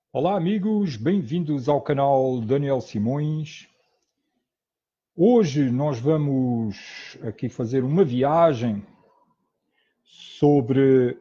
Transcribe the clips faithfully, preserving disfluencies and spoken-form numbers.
Olá amigos, bem-vindos ao canal Daniel Simões. Hoje nós vamos aqui fazer uma viagem sobre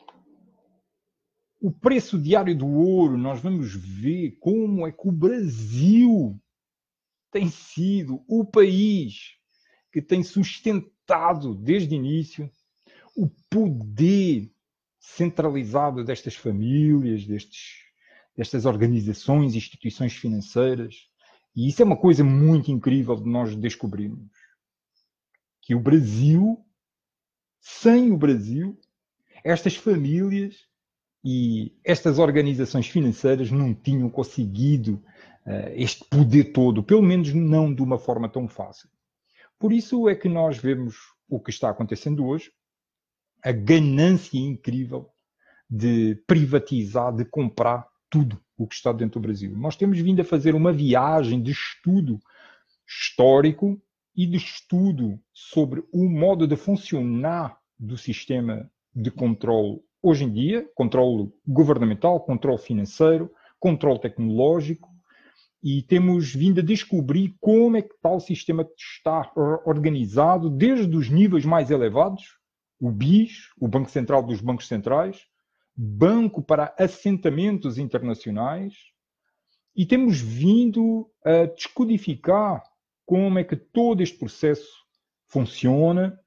o preço diário do ouro. Nós vamos ver como é que o Brasil tem sido o país que tem sustentado desde o início o poder centralizado destas famílias, destes, destas organizações, instituições financeiras. E isso é uma coisa muito incrível de nós descobrirmos. Que o Brasil, sem o Brasil, estas famílias e estas organizações financeiras não tinham conseguido uh, este poder todo, pelo menos não de uma forma tão fácil. Por isso é que nós vemos o que está acontecendo hoje, a ganância incrível de privatizar, de comprar tudo o que está dentro do Brasil. Nós temos vindo a fazer uma viagem de estudo histórico e de estudo sobre o modo de funcionar do sistema de controle hoje em dia, controle governamental, controle financeiro, controle tecnológico, e temos vindo a descobrir como é que tal sistema está organizado desde os níveis mais elevados, o B I S, o Banco Central dos Bancos Centrais, Banco para Assentamentos Internacionais, e temos vindo a descodificar como é que todo este processo funciona,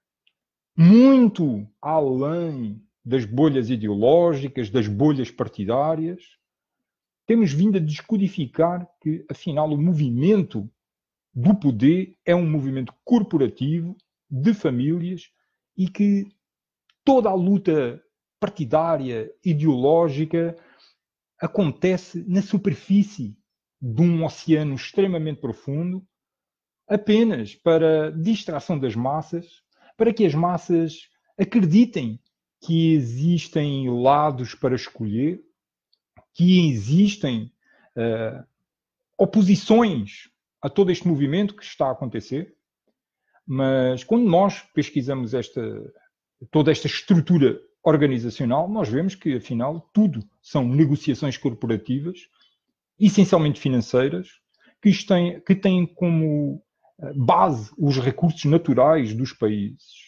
muito além das bolhas ideológicas, das bolhas partidárias. Temos vindo a descodificar que, afinal, o movimento do poder é um movimento corporativo, de famílias, e que toda a luta partidária, ideológica, acontece na superfície de um oceano extremamente profundo, apenas para distração das massas, para que as massas acreditem que existem lados para escolher, que existem uh, oposições a todo este movimento que está a acontecer. Mas quando nós pesquisamos esta, toda esta estrutura organizacional, nós vemos que, afinal, tudo são negociações corporativas, essencialmente financeiras, que têm, que têm como base os recursos naturais dos países.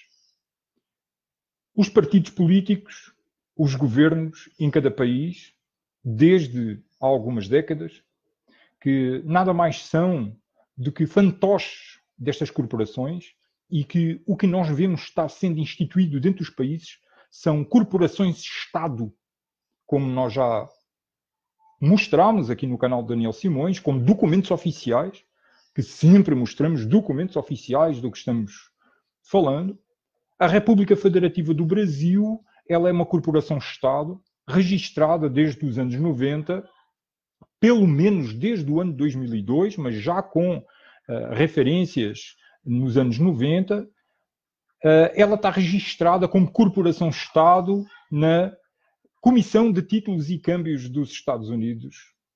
Os partidos políticos, os governos em cada país, desde há algumas décadas, que nada mais são do que fantoches destas corporações, e que o que nós vemos estar sendo instituído dentro dos países são corporações-Estado, como nós já mostramos aqui no canal de Daniel Simões, com documentos oficiais, que sempre mostramos documentos oficiais do que estamos falando. A República Federativa do Brasil, ela é uma corporação-Estado, registrada desde os anos noventa, pelo menos desde o ano dois mil e dois, mas já com uh, referências nos anos noventa, uh, ela está registrada como corporação-Estado na Comissão de Títulos e Câmbios dos Estados Unidos.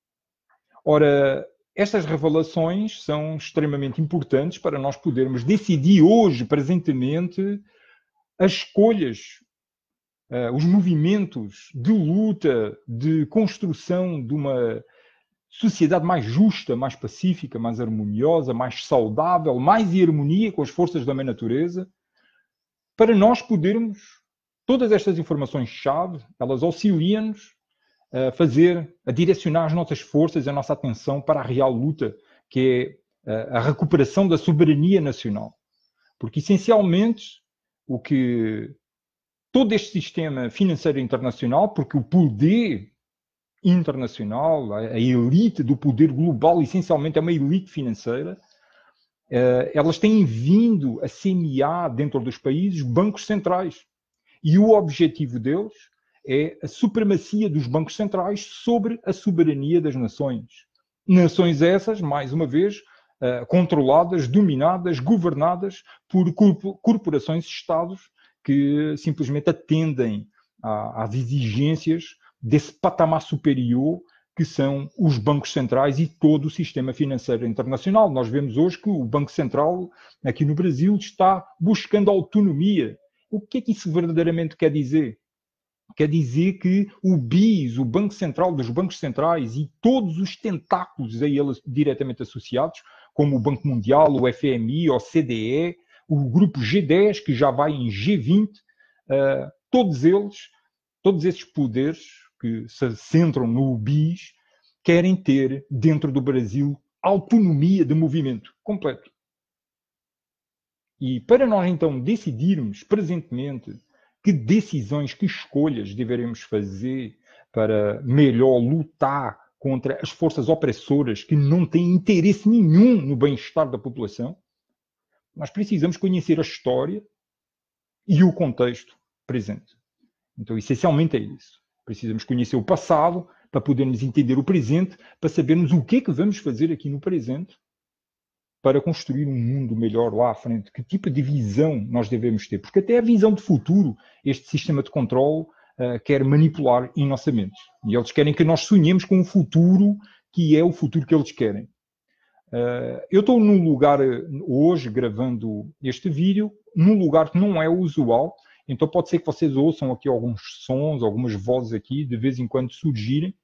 Ora, estas revelações são extremamente importantes para nós podermos decidir hoje, presentemente, as escolhas, uh, os movimentos de luta, de construção de uma sociedade mais justa, mais pacífica, mais harmoniosa, mais saudável, mais em harmonia com as forças da mãe natureza, para nós podermos, todas estas informações-chave, elas auxiliam-nos a fazer, a direcionar as nossas forças, a nossa atenção para a real luta, que é a recuperação da soberania nacional. Porque, essencialmente, o que todo este sistema financeiro internacional, porque o poder internacional, a elite do poder global, essencialmente é uma elite financeira, elas têm vindo a semear dentro dos países bancos centrais. E o objetivo deles é a supremacia dos bancos centrais sobre a soberania das nações. Nações essas, mais uma vez, controladas, dominadas, governadas por corporações-estados que simplesmente atendem às exigências desse patamar superior que são os bancos centrais e todo o sistema financeiro internacional. Nós vemos hoje que o Banco Central, aqui no Brasil, está buscando autonomia. O que é que isso verdadeiramente quer dizer? Quer dizer que o B I S, o Banco Central dos Bancos Centrais e todos os tentáculos a eles diretamente associados, como o Banco Mundial, o F M I, o C D E, o grupo G dez, que já vai em G vinte, uh, todos eles, todos esses poderes que se centram no B I S, querem ter dentro do Brasil autonomia de movimento completo. E para nós então decidirmos presentemente que decisões, que escolhas deveremos fazer para melhor lutar contra as forças opressoras que não têm interesse nenhum no bem-estar da população, nós precisamos conhecer a história e o contexto presente. Então, essencialmente é isso. Precisamos conhecer o passado para podermos entender o presente, para sabermos o que é que vamos fazer aqui no presente para construir um mundo melhor lá à frente. Que tipo de visão nós devemos ter? Porque até a visão de futuro, este sistema de controle uh, quer manipular em nossa mente. E eles querem que nós sonhemos com um futuro que é o futuro que eles querem. Uh, eu estou num lugar, hoje, gravando este vídeo, num lugar que não é o usual, então pode ser que vocês ouçam aqui alguns sons, algumas vozes aqui, de vez em quando surgirem.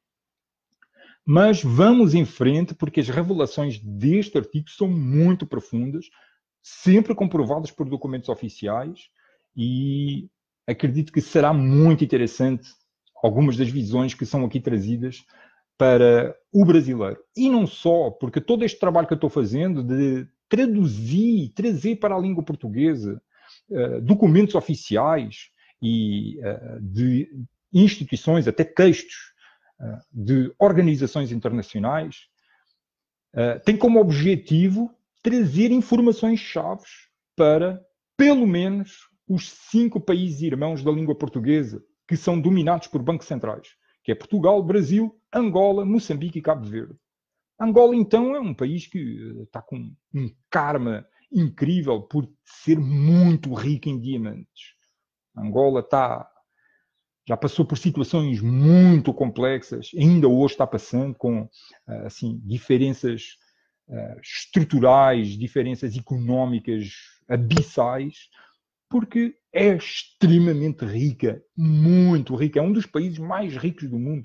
Mas vamos em frente, porque as revelações deste artigo são muito profundas, sempre comprovadas por documentos oficiais, e acredito que será muito interessante algumas das visões que são aqui trazidas para o brasileiro. E não só, porque todo este trabalho que eu estou fazendo de traduzir, trazer para a língua portuguesa uh, documentos oficiais e uh, de instituições, até textos, de organizações internacionais, uh, tem como objetivo trazer informações-chave para, pelo menos, os cinco países irmãos da língua portuguesa, que são dominados por bancos centrais, que é Portugal, Brasil, Angola, Moçambique e Cabo Verde. Angola, então, é um país que está com um karma incrível por ser muito rico em diamantes. Angola está... já passou por situações muito complexas, ainda hoje está passando com assim, diferenças uh, estruturais, diferenças económicas abissais, porque é extremamente rica, muito rica. É um dos países mais ricos do mundo.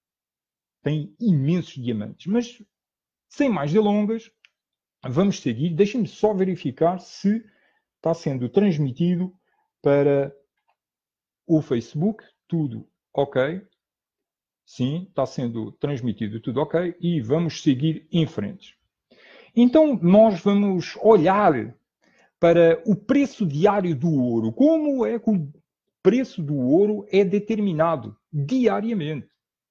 Tem imensos diamantes. Mas, sem mais delongas, vamos seguir. Deixem-me só verificar se está sendo transmitido para o Facebook. Tudo ok. Sim, está sendo transmitido tudo ok. E vamos seguir em frente. Então, nós vamos olhar para o preço diário do ouro. Como é que o preço do ouro é determinado diariamente?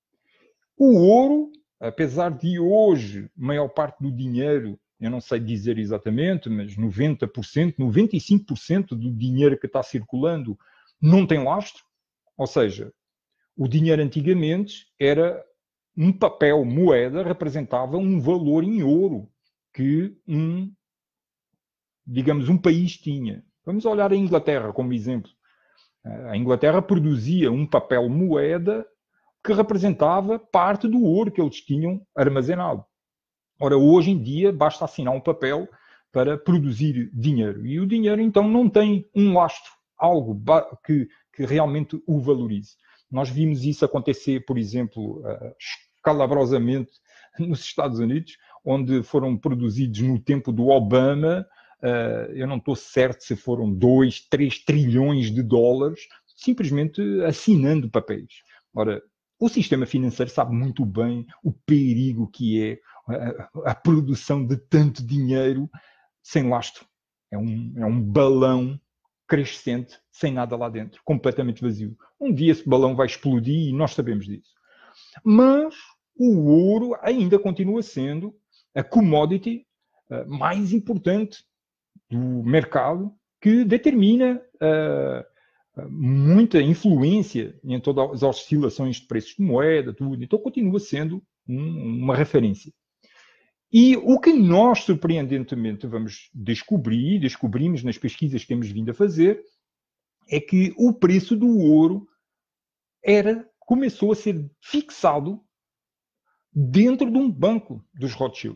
O ouro, apesar de hoje, a maior parte do dinheiro, eu não sei dizer exatamente, mas noventa por cento, noventa e cinco por cento do dinheiro que está circulando não tem lastro. Ou seja, o dinheiro antigamente era um papel, moeda, representava um valor em ouro que um, digamos, um país tinha. Vamos olhar a Inglaterra como exemplo. A Inglaterra produzia um papel moeda que representava parte do ouro que eles tinham armazenado. Ora, hoje em dia, basta assinar um papel para produzir dinheiro. E o dinheiro, então, não tem um lastro, algo que, que realmente o valorize. Nós vimos isso acontecer, por exemplo, escalabrosamente nos Estados Unidos, onde foram produzidos no tempo do Obama, eu não estou certo se foram dois, três trilhões de dólares, simplesmente assinando papéis. Ora, o sistema financeiro sabe muito bem o perigo que é a, a produção de tanto dinheiro sem lastro. É um, é um balão crescente, sem nada lá dentro, completamente vazio. Um dia esse balão vai explodir e nós sabemos disso. Mas o ouro ainda continua sendo a commodity uh, mais importante do mercado, que determina uh, muita influência em todas as oscilações de preços de moeda, tudo. Então continua sendo um, uma referência. E o que nós, surpreendentemente, vamos descobrir, descobrimos nas pesquisas que temos vindo a fazer, é que o preço do ouro era, começou a ser fixado dentro de um banco dos Rothschild.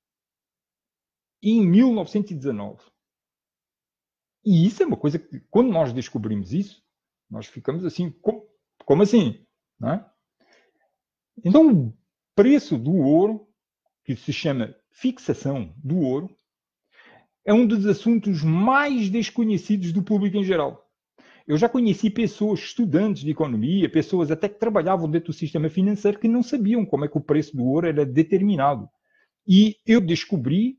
Em mil novecentos e dezanove. E isso é uma coisa que, quando nós descobrimos isso, nós ficamos assim, como, Como assim? Não é? Então, o preço do ouro, que se chama fixação do ouro, é um dos assuntos mais desconhecidos do público em geral. Eu já conheci pessoas, estudantes de economia, pessoas até que trabalhavam dentro do sistema financeiro, que não sabiam como é que o preço do ouro era determinado. E eu descobri,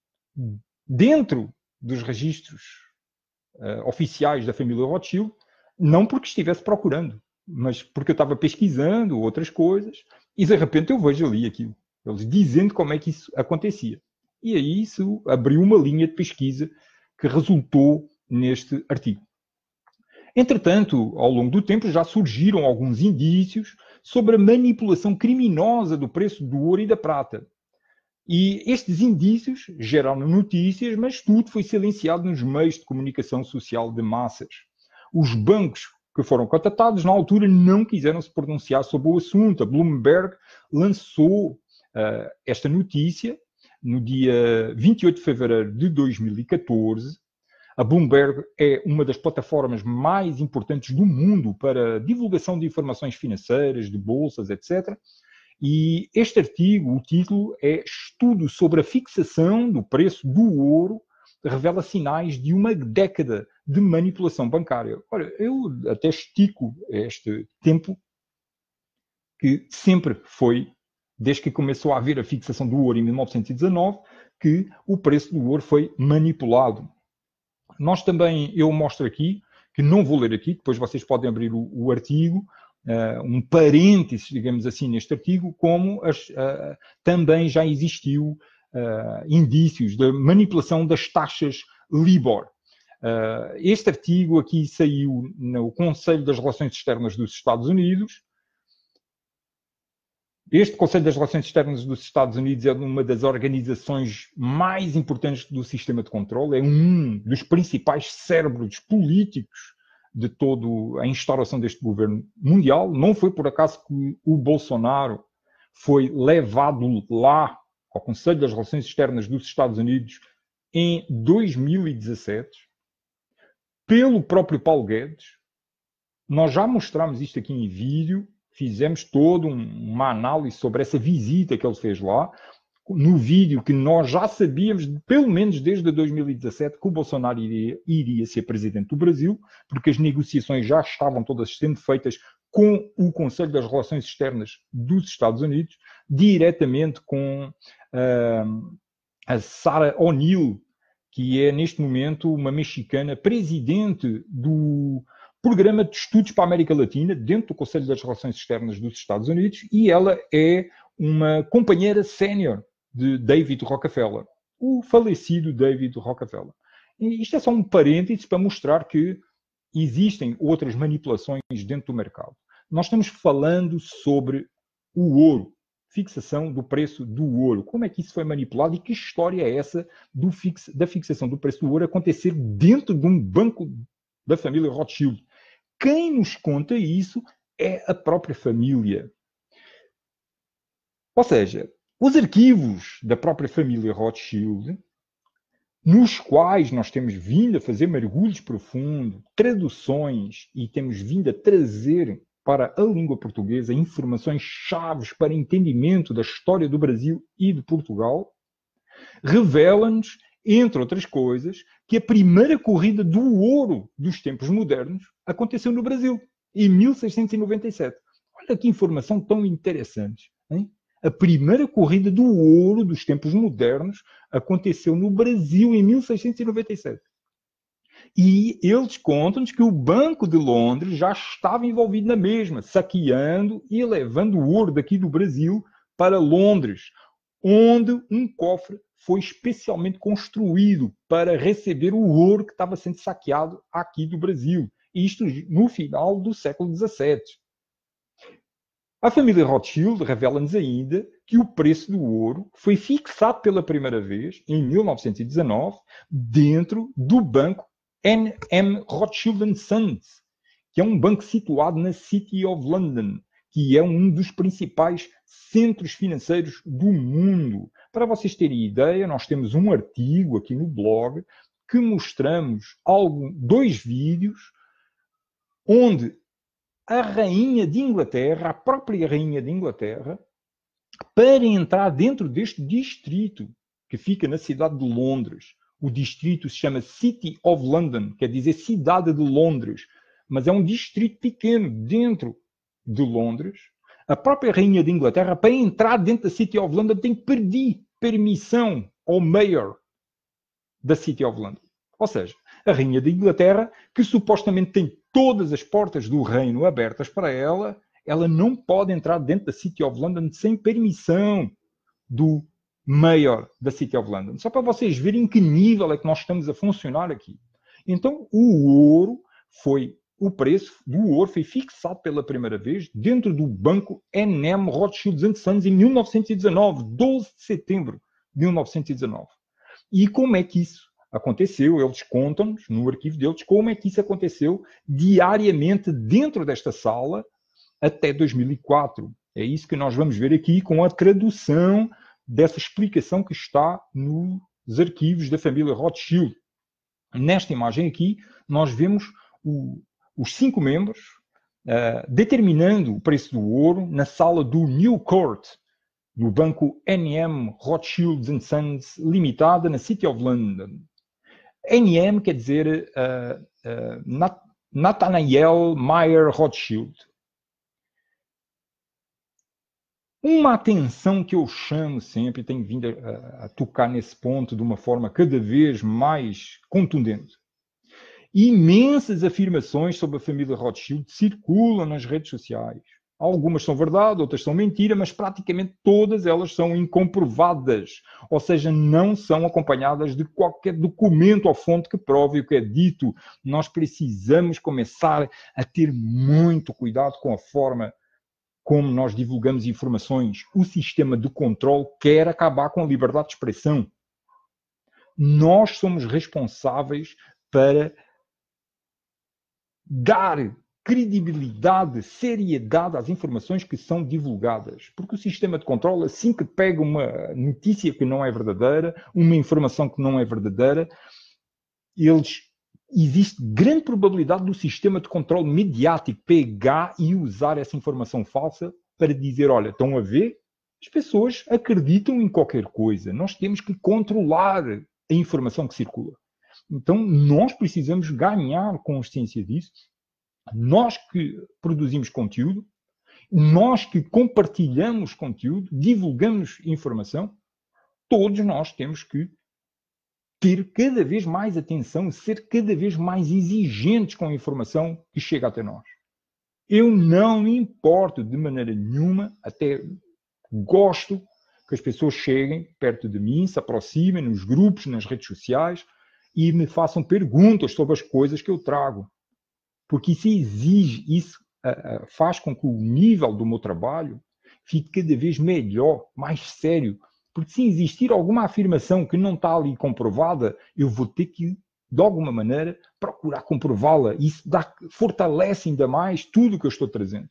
dentro dos registros uh, oficiais da família Rothschild, não porque estivesse procurando, mas porque eu estava pesquisando outras coisas, e de repente eu vejo ali aquilo, eles dizendo como é que isso acontecia. E aí isso abriu uma linha de pesquisa que resultou neste artigo. Entretanto, ao longo do tempo já surgiram alguns indícios sobre a manipulação criminosa do preço do ouro e da prata. E estes indícios geraram notícias, mas tudo foi silenciado nos meios de comunicação social de massas. Os bancos que foram contatados na altura não quiseram se pronunciar sobre o assunto. A Bloomberg lançou uh, esta notícia no dia vinte e oito de fevereiro de dois mil e catorze. A Bloomberg é uma das plataformas mais importantes do mundo para divulgação de informações financeiras, de bolsas, etcétera. E este artigo, o título é Estudo sobre a fixação do preço do ouro, revela sinais de uma década de manipulação bancária. Olha, eu até estico este tempo que sempre foi, desde que começou a haver a fixação do ouro em mil novecentos e dezanove, que o preço do ouro foi manipulado. Nós também, eu mostro aqui, que não vou ler aqui, depois vocês podem abrir o, o artigo, uh, um parênteses, digamos assim, neste artigo, como as, uh, também já existiu uh, indícios de manipulação das taxas Libor. Uh, este artigo aqui saiu no Conselho das Relações Externas dos Estados Unidos. Este Conselho das Relações Externas dos Estados Unidos é uma das organizações mais importantes do sistema de controle, é um dos principais cérebros políticos de toda a instauração deste governo mundial. Não foi por acaso que o Bolsonaro foi levado lá ao Conselho das Relações Externas dos Estados Unidos em dois mil e dezassete, pelo próprio Paulo Guedes. Nós já mostramos isto aqui em vídeo, fizemos toda um, uma análise sobre essa visita que ele fez lá, no vídeo que nós já sabíamos, pelo menos desde dois mil e dezassete, que o Bolsonaro iria, iria ser presidente do Brasil, porque as negociações já estavam todas sendo feitas com o Conselho das Relações Externas dos Estados Unidos, diretamente com uh, a Sarah O'Neill, que é neste momento uma mexicana, presidente do Programa de Estudos para a América Latina, dentro do Conselho das Relações Externas dos Estados Unidos, e ela é uma companheira sénior de David Rockefeller, o falecido David Rockefeller. E isto é só um parênteses para mostrar que existem outras manipulações dentro do mercado. Nós estamos falando sobre o ouro, fixação do preço do ouro. Como é que isso foi manipulado e que história é essa do fix, da fixação do preço do ouro acontecer dentro de um banco da família Rothschild? Quem nos conta isso é a própria família. Ou seja, os arquivos da própria família Rothschild, nos quais nós temos vindo a fazer mergulhos profundos, traduções, e temos vindo a trazer para a língua portuguesa informações chaves para entendimento da história do Brasil e de Portugal, revela-nos, entre outras coisas, que a primeira corrida do ouro dos tempos modernos aconteceu no Brasil, em mil seiscentos e noventa e sete. Olha que informação tão interessante, hein? A primeira corrida do ouro dos tempos modernos aconteceu no Brasil em mil seiscentos e noventa e sete. E eles contam-nos que o Banco de Londres já estava envolvido na mesma, saqueando e levando o ouro daqui do Brasil para Londres, onde um cofre foi especialmente construído para receber o ouro que estava sendo saqueado aqui do Brasil. Isto no final do século dezassete. A família Rothschild revela-nos ainda que o preço do ouro foi fixado pela primeira vez, em mil novecentos e dezanove, dentro do banco N M Rothschild and Sons, que é um banco situado na City of London, que é um dos principais centros financeiros do mundo. Para vocês terem ideia, nós temos um artigo aqui no blog que mostramos algo, dois vídeos onde a rainha de Inglaterra, a própria rainha de Inglaterra, para entrar dentro deste distrito que fica na cidade de Londres. O distrito se chama City of London, quer dizer cidade de Londres, mas é um distrito pequeno dentro de Londres. A própria rainha de Inglaterra, para entrar dentro da City of London, tem que pedir permissão ao mayor da City of London. Ou seja, a rainha de Inglaterra, que supostamente tem todas as portas do reino abertas para ela, ela não pode entrar dentro da City of London sem permissão do mayor da City of London. Só para vocês verem em que nível é que nós estamos a funcionar aqui. Então, o ouro foi, o preço do ouro foi fixado pela primeira vez dentro do banco N M Rothschild and Sons em mil novecentos e dezanove, doze de setembro de mil novecentos e dezanove. E como é que isso aconteceu? Eles contam-nos, no arquivo deles, como é que isso aconteceu diariamente dentro desta sala até dois mil e quatro. É isso que nós vamos ver aqui com a tradução dessa explicação que está nos arquivos da família Rothschild. Nesta imagem aqui, nós vemos o, os cinco membros uh, determinando o preço do ouro na sala do New Court, do banco N M Rothschild and Sons Limitada, na City of London. N M quer dizer uh, uh, Nat Nathaniel Meyer Rothschild. Uma atenção que eu chamo sempre, e tenho vindo a, a tocar nesse ponto de uma forma cada vez mais contundente. Imensas afirmações sobre a família Rothschild circulam nas redes sociais. Algumas são verdade, outras são mentira, mas praticamente todas elas são incomprovadas. Ou seja, não são acompanhadas de qualquer documento ou fonte que prove o que é dito. Nós precisamos começar a ter muito cuidado com a forma como nós divulgamos informações. O sistema de controle quer acabar com a liberdade de expressão. Nós somos responsáveis para dar credibilidade, seriedade às informações que são divulgadas. Porque o sistema de controle, assim que pega uma notícia que não é verdadeira, uma informação que não é verdadeira, eles... existe grande probabilidade do sistema de controle mediático pegar e usar essa informação falsa para dizer, olha, estão a ver? As pessoas acreditam em qualquer coisa. Nós temos que controlar a informação que circula. Então, nós precisamos ganhar consciência disso. Nós que produzimos conteúdo, nós que compartilhamos conteúdo, divulgamos informação, todos nós temos que ter cada vez mais atenção, ser cada vez mais exigentes com a informação que chega até nós. Eu não me importo de maneira nenhuma, até gosto que as pessoas cheguem perto de mim, se aproximem nos grupos, nas redes sociais e me façam perguntas sobre as coisas que eu trago. Porque isso exige, isso uh, uh, faz com que o nível do meu trabalho fique cada vez melhor, mais sério. Porque se existir alguma afirmação que não está ali comprovada, eu vou ter que, de alguma maneira, procurar comprová-la. Isso dá, fortalece ainda mais tudo o que eu estou trazendo.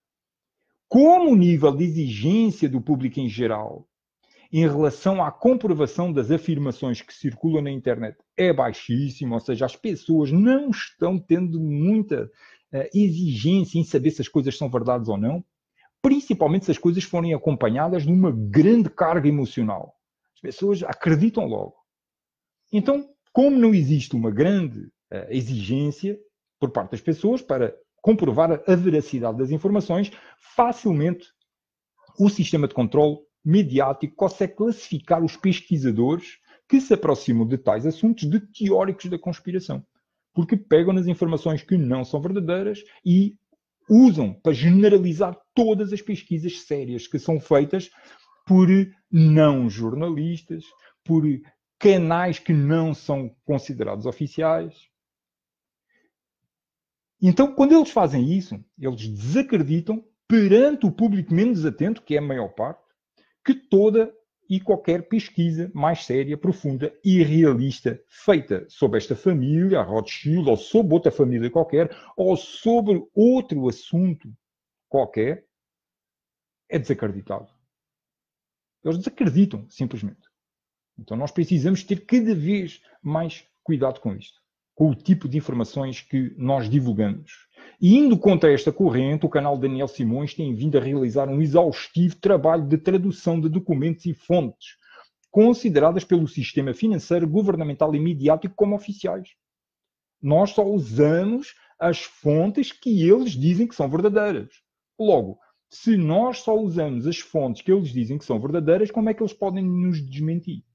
Como o nível de exigência do público em geral, em relação à comprovação das afirmações que circulam na internet, é baixíssimo, ou seja, as pessoas não estão tendo muita uh, exigência em saber se as coisas são verdades ou não, principalmente se as coisas forem acompanhadas de uma grande carga emocional. As pessoas acreditam logo. Então, como não existe uma grande uh, exigência por parte das pessoas para comprovar a veracidade das informações, facilmente o sistema de controle mediático consegue classificar os pesquisadores que se aproximam de tais assuntos de teóricos da conspiração. Porque pegam nas informações que não são verdadeiras e usam para generalizar todas as pesquisas sérias que são feitas por não jornalistas, por canais que não são considerados oficiais. Então, quando eles fazem isso, eles desacreditam perante o público menos atento, que é a maior parte, que toda e qualquer pesquisa mais séria, profunda e realista feita sobre esta família, a Rothschild, ou sobre outra família qualquer, ou sobre outro assunto qualquer, é desacreditado. Eles desacreditam, simplesmente. Então nós precisamos ter cada vez mais cuidado com isto. com o tipo de informações que nós divulgamos. E indo contra esta corrente, o canal Daniel Simões tem vindo a realizar um exaustivo trabalho de tradução de documentos e fontes consideradas pelo sistema financeiro, governamental e midiático como oficiais. Nós só usamos as fontes que eles dizem que são verdadeiras. Logo, se nós só usamos as fontes que eles dizem que são verdadeiras, como é que eles podem nos desmentir?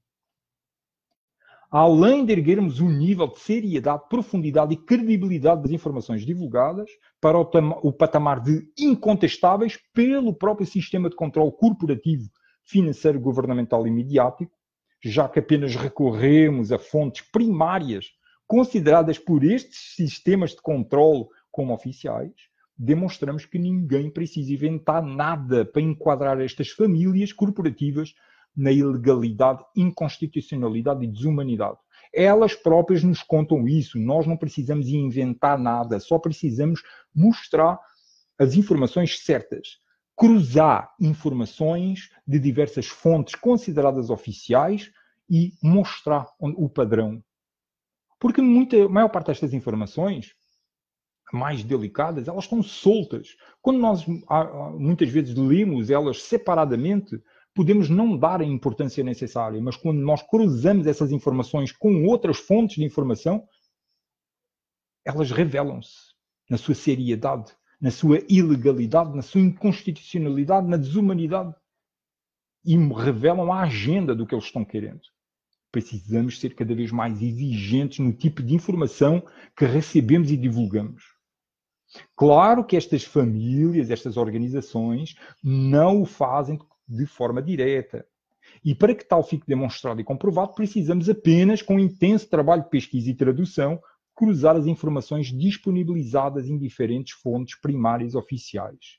Além de erguermos um nível de seriedade, profundidade e credibilidade das informações divulgadas para o, o patamar de incontestáveis pelo próprio sistema de controle corporativo, financeiro, governamental e midiático, já que apenas recorremos a fontes primárias consideradas por estes sistemas de controle como oficiais, demonstramos que ninguém precisa inventar nada para enquadrar estas famílias corporativas na ilegalidade, inconstitucionalidade e desumanidade. Elas próprias nos contam isso. Nós não precisamos inventar nada, só precisamos mostrar as informações certas. Cruzar informações de diversas fontes consideradas oficiais e mostrar o padrão. Porque muita, a maior parte destas informações mais delicadas, elas estão soltas. Quando nós muitas vezes lemos elas separadamente, podemos não dar a importância necessária, mas quando nós cruzamos essas informações com outras fontes de informação, elas revelam-se na sua seriedade, na sua ilegalidade, na sua inconstitucionalidade, na desumanidade e revelam a agenda do que eles estão querendo. Precisamos ser cada vez mais exigentes no tipo de informação que recebemos e divulgamos. Claro que estas famílias, estas organizações, não o fazem de forma direta. E para que tal fique demonstrado e comprovado, precisamos apenas, com intenso trabalho de pesquisa e tradução, cruzar as informações disponibilizadas em diferentes fontes primárias oficiais.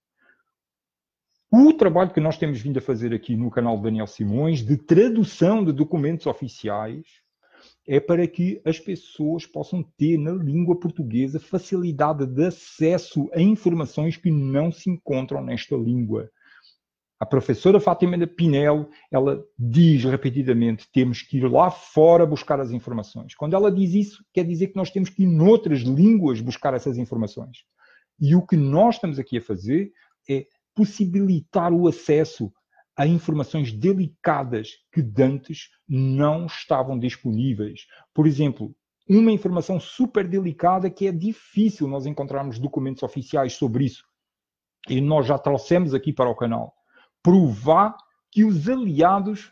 O trabalho que nós temos vindo a fazer aqui no canal Daniel Simões, de tradução de documentos oficiais, é para que as pessoas possam ter na língua portuguesa facilidade de acesso a informações que não se encontram nesta língua. A professora Fátima Pinel, ela diz repetidamente, temos que ir lá fora buscar as informações. Quando ela diz isso, quer dizer que nós temos que ir noutras línguas buscar essas informações. E o que nós estamos aqui a fazer é possibilitar o acesso a informações delicadas que dantes não estavam disponíveis. Por exemplo, uma informação super delicada que é difícil nós encontrarmos documentos oficiais sobre isso. E nós já trouxemos aqui para o canal. Provar que os aliados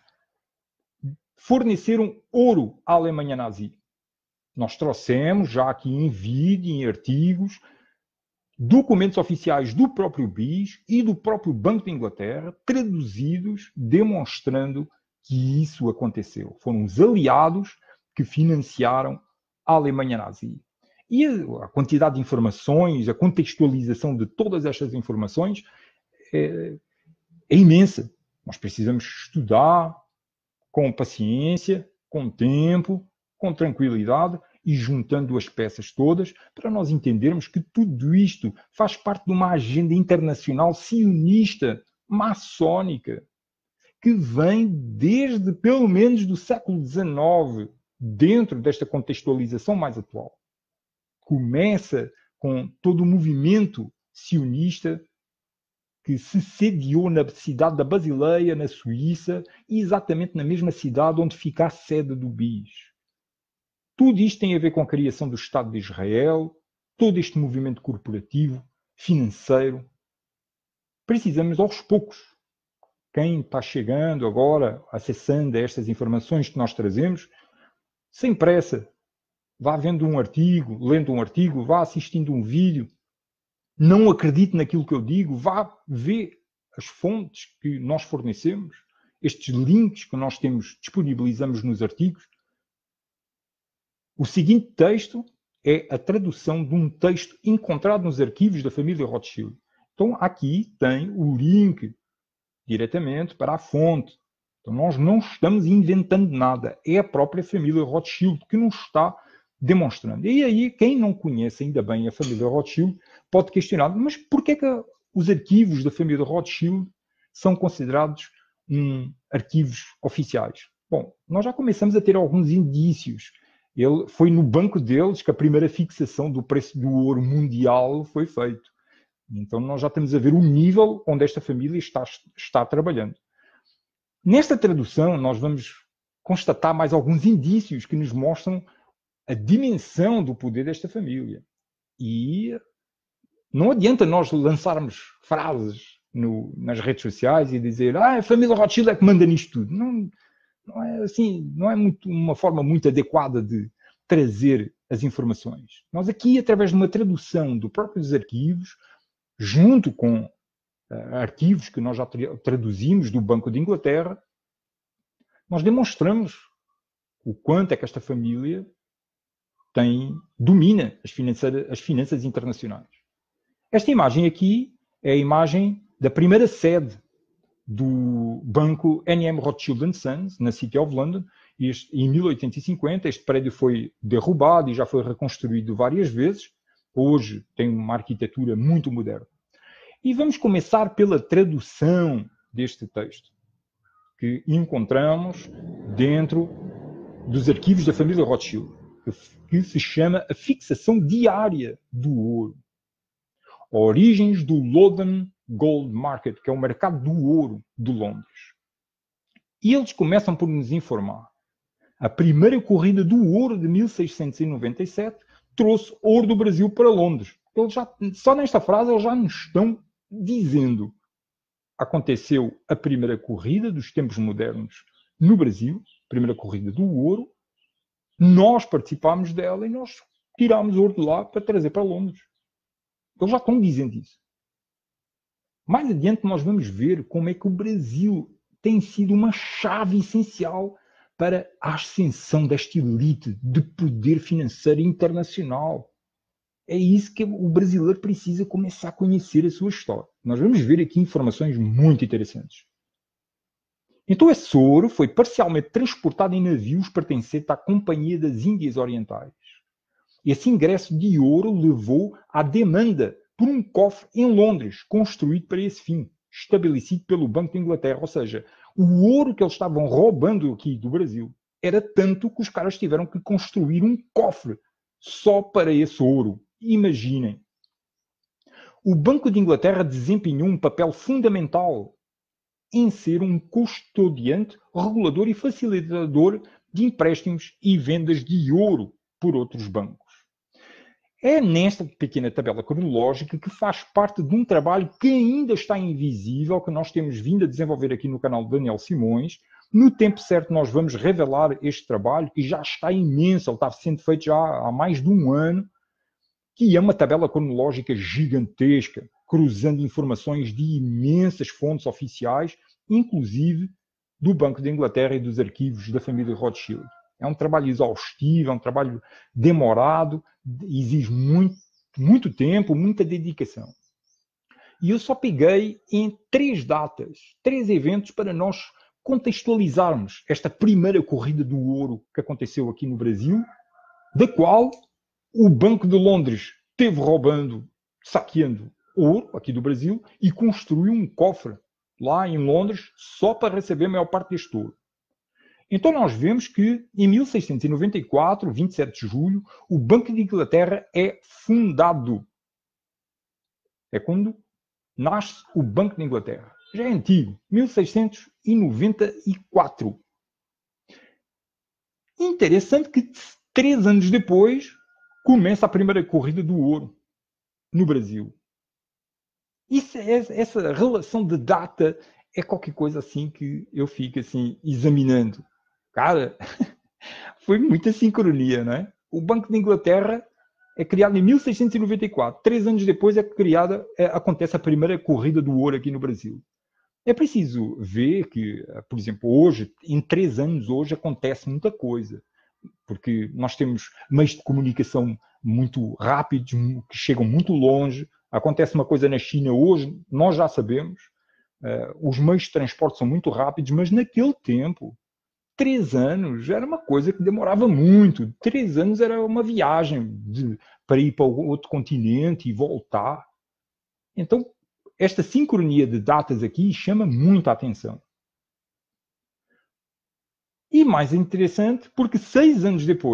forneceram ouro à Alemanha nazi. Nós trouxemos já aqui em vídeo, em artigos, documentos oficiais do próprio B I S e do próprio Banco de Inglaterra, traduzidos, demonstrando que isso aconteceu. Foram os aliados que financiaram a Alemanha nazi. E a quantidade de informações, a contextualização de todas estas informações é, é imensa. Nós precisamos estudar com paciência, com tempo, com tranquilidade, e juntando as peças todas, para nós entendermos que tudo isto faz parte de uma agenda internacional sionista, maçónica, que vem desde, pelo menos, do século dezenove, dentro desta contextualização mais atual. Começa com todo o movimento sionista que se sediou na cidade da Basileia, na Suíça, e exatamente na mesma cidade onde fica a sede do B I S. Tudo isto tem a ver com a criação do Estado de Israel, todo este movimento corporativo, financeiro. Precisamos aos poucos. Quem está chegando agora, acessando a estas informações que nós trazemos, sem pressa, vá vendo um artigo, lendo um artigo, vá assistindo um vídeo, não acredite naquilo que eu digo, vá ver as fontes que nós fornecemos, estes links que nós temos, disponibilizamos nos artigos. O seguinte texto é a tradução de um texto encontrado nos arquivos da família Rothschild. Então, aqui tem o link diretamente para a fonte. Então, nós não estamos inventando nada. É a própria família Rothschild que nos está demonstrando. E aí, quem não conhece ainda bem a família Rothschild pode questionar, mas por que é que os arquivos da família Rothschild são considerados um, arquivos oficiais? Bom, nós já começamos a ter alguns indícios Ele, foi no banco deles que a primeira fixação do preço do ouro mundial foi feita. Então nós já estamos a ver o nível onde esta família está, está trabalhando. Nesta tradução, nós vamos constatar mais alguns indícios que nos mostram a dimensão do poder desta família. E não adianta nós lançarmos frases no, nas redes sociais e dizer ah, a família Rothschild é que manda nisto tudo. Não, não é assim, não é muito, uma forma muito adequada de trazer as informações. Nós aqui, através de uma tradução dos próprios arquivos, junto com uh, arquivos que nós já tra traduzimos do Banco de Inglaterra, nós demonstramos o quanto é que esta família tem, domina as, as finanças internacionais. Esta imagem aqui é a imagem da primeira sede do banco N M Rothschild and Sons, na City of London. Este, em mil oitocentos e cinquenta, este prédio foi derrubado e já foi reconstruído várias vezes. Hoje tem uma arquitetura muito moderna. E vamos começar pela tradução deste texto, que encontramos dentro dos arquivos da família Rothschild, que se chama A Fixação Diária do Ouro. Origens do London Gold Market, que é o mercado do ouro de Londres. E eles começam por nos informar. A primeira corrida do ouro de mil seiscentos e noventa e sete trouxe ouro do Brasil para Londres. Eles já, só nesta frase eles já nos estão dizendo: aconteceu a primeira corrida dos tempos modernos no Brasil, primeira corrida do ouro, nós participámos dela e nós tirámos ouro de lá para trazer para Londres. Eles já estão dizendo isso. Mais adiante nós vamos ver como é que o Brasil tem sido uma chave essencial para a ascensão desta elite de poder financeiro internacional. É isso que o brasileiro precisa começar a conhecer a sua história. Nós vamos ver aqui informações muito interessantes. Então esse ouro foi parcialmente transportado em navios pertencentes à Companhia das Índias Orientais. Esse ingresso de ouro levou à demanda por um cofre em Londres, construído para esse fim, estabelecido pelo Banco de Inglaterra. Ou seja, o ouro que eles estavam roubando aqui do Brasil era tanto que os caras tiveram que construir um cofre só para esse ouro. Imaginem. O Banco de Inglaterra desempenhou um papel fundamental em ser um custodiante, regulador e facilitador de empréstimos e vendas de ouro por outros bancos. É nesta pequena tabela cronológica que faz parte de um trabalho que ainda está invisível, que nós temos vindo a desenvolver aqui no canal de Daniel Simões. No tempo certo nós vamos revelar este trabalho, que já está imenso, ele está sendo feito já há mais de um ano, que é uma tabela cronológica gigantesca, cruzando informações de imensas fontes oficiais, inclusive do Banco de Inglaterra e dos arquivos da família Rothschild. É um trabalho exaustivo, é um trabalho demorado, exige muito, muito tempo, muita dedicação. E eu só peguei em três datas, três eventos para nós contextualizarmos esta primeira corrida do ouro que aconteceu aqui no Brasil, da qual o Banco de Londres teve roubando, saqueando ouro aqui do Brasil e construiu um cofre lá em Londres só para receber a maior parte deste ouro. Então nós vemos que em mil seiscentos e noventa e quatro, vinte e sete de julho, o Banco de Inglaterra é fundado. É quando nasce o Banco de Inglaterra. Já é antigo, mil seiscentos e noventa e quatro. Interessante que três anos depois começa a primeira corrida do ouro no Brasil. Isso, essa relação de data é qualquer coisa assim que eu fico assim examinando. Cara, foi muita sincronia, não é? O Banco de Inglaterra é criado em mil seiscentos e noventa e quatro. Três anos depois é criada, é, acontece a primeira corrida do ouro aqui no Brasil. É preciso ver que, por exemplo, hoje, em três anos hoje, acontece muita coisa. Porque nós temos meios de comunicação muito rápidos, que chegam muito longe. Acontece uma coisa na China hoje, nós já sabemos. Uh, os meios de transporte são muito rápidos, mas naquele tempo, três anos era uma coisa que demorava muito. Três anos era uma viagem de, para ir para outro continente e voltar. Então, esta sincronia de datas aqui chama muito a atenção. E mais interessante, porque seis anos depois,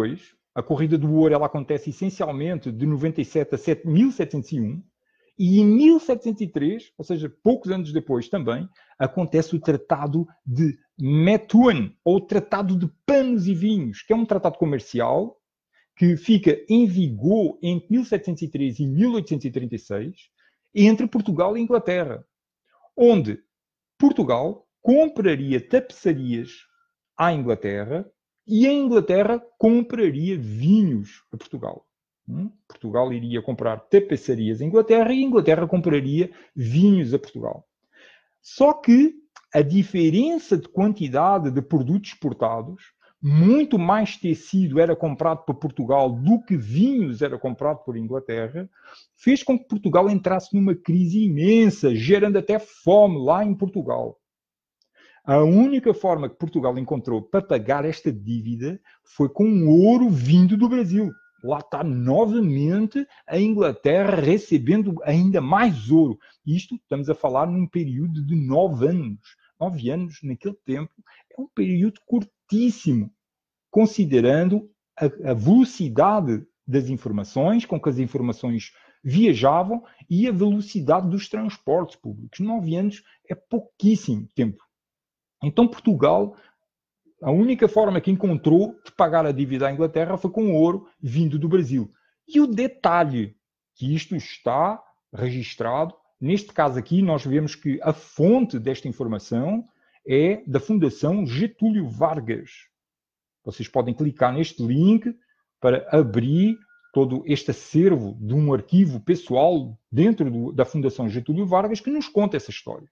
A corrida do ouro ela acontece essencialmente de noventa e sete a mil setecentos e um, e em mil setecentos e três, ou seja, poucos anos depois também, acontece o Tratado de Methuen, ou Tratado de Panos e Vinhos, que é um tratado comercial que fica em vigor entre mil setecentos e três e mil oitocentos e trinta e seis, entre Portugal e Inglaterra, onde Portugal compraria tapeçarias à Inglaterra e a Inglaterra compraria vinhos a Portugal. Hum? Portugal iria comprar tapeçarias à Inglaterra e a Inglaterra compraria vinhos a Portugal. Só que a diferença de quantidade de produtos exportados, muito mais tecido era comprado por Portugal do que vinhos era comprado por Inglaterra, fez com que Portugal entrasse numa crise imensa, gerando até fome lá em Portugal. A única forma que Portugal encontrou para pagar esta dívida foi com ouro vindo do Brasil. Lá está novamente a Inglaterra recebendo ainda mais ouro. Isto estamos a falar num período de nove anos. Nove anos, naquele tempo, é um período curtíssimo, considerando a, a velocidade das informações, com que as informações viajavam e a velocidade dos transportes públicos. Nove anos é pouquíssimo tempo. Então, Portugal, a única forma que encontrou de pagar a dívida à Inglaterra foi com ouro vindo do Brasil. E o detalhe, que isto está registrado, neste caso aqui, nós vemos que a fonte desta informação é da Fundação Getúlio Vargas. Vocês podem clicar neste link para abrir todo este acervo de um arquivo pessoal dentro do, da Fundação Getúlio Vargas que nos conta essa história.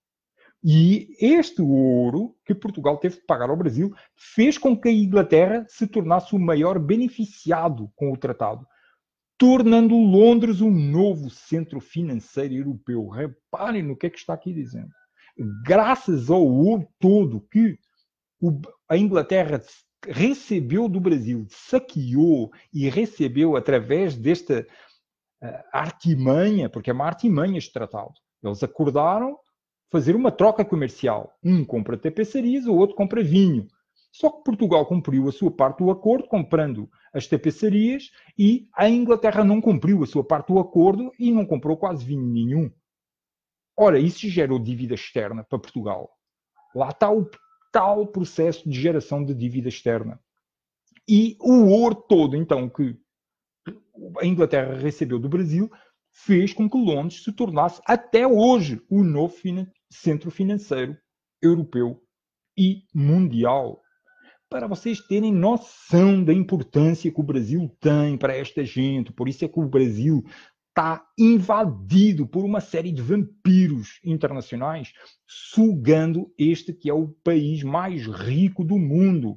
E este ouro que Portugal teve de pagar ao Brasil fez com que a Inglaterra se tornasse o maior beneficiado com o tratado, tornando Londres um novo centro financeiro europeu. Reparem no que é que está aqui dizendo. Graças ao ouro todo que a Inglaterra recebeu do Brasil, saqueou e recebeu através desta artimanha, porque é uma artimanha este tratado. Eles acordaram fazer uma troca comercial. Um compra tapeçarias, o outro compra vinho. Só que Portugal cumpriu a sua parte do acordo, comprando as tapeçarias, e a Inglaterra não cumpriu a sua parte do acordo e não comprou quase vinho nenhum. Ora, isso gerou dívida externa para Portugal. Lá está o tal processo de geração de dívida externa. E o ouro todo, então, que a Inglaterra recebeu do Brasil, fez com que Londres se tornasse, até hoje, o novo centro financeiro europeu e mundial. Para vocês terem noção da importância que o Brasil tem para esta gente. Por isso é que o Brasil está invadido por uma série de vampiros internacionais, sugando este que é o país mais rico do mundo.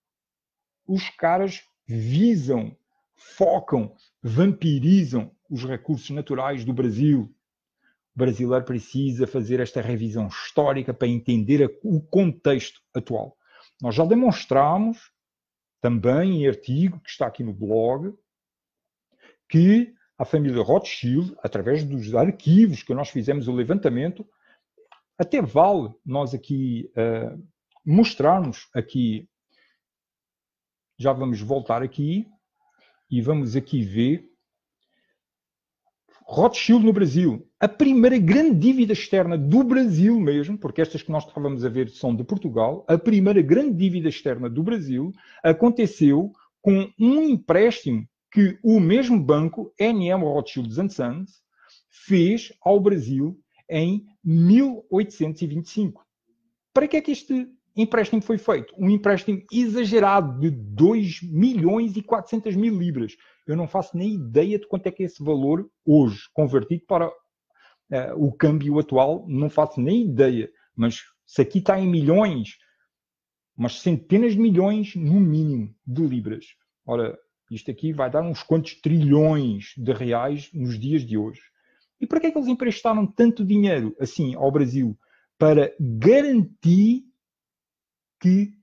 Os caras visam, focam, vampirizam os recursos naturais do Brasil. O brasileiro precisa fazer esta revisão histórica para entender o contexto atual. Nós já demonstramos, também em artigo que está aqui no blog, que a família Rothschild, através dos arquivos que nós fizemos o levantamento, até vale nós aqui uh, mostrarmos aqui, já vamos voltar aqui e vamos aqui ver Rothschild no Brasil. A primeira grande dívida externa do Brasil mesmo, porque estas que nós estávamos a ver são de Portugal, a primeira grande dívida externa do Brasil aconteceu com um empréstimo que o mesmo banco, N M Rothschild and Sons, fez ao Brasil em mil oitocentos e vinte e cinco. Para que é que este empréstimo foi feito? Um empréstimo exagerado de dois milhões e quatrocentas mil libras. Eu não faço nem ideia de quanto é que é esse valor hoje, convertido para uh, o câmbio atual, não faço nem ideia. Mas se aqui está em milhões, umas centenas de milhões no mínimo de libras. Ora, isto aqui vai dar uns quantos trilhões de reais nos dias de hoje. E para que é que eles emprestaram tanto dinheiro assim ao Brasil? Para garantir que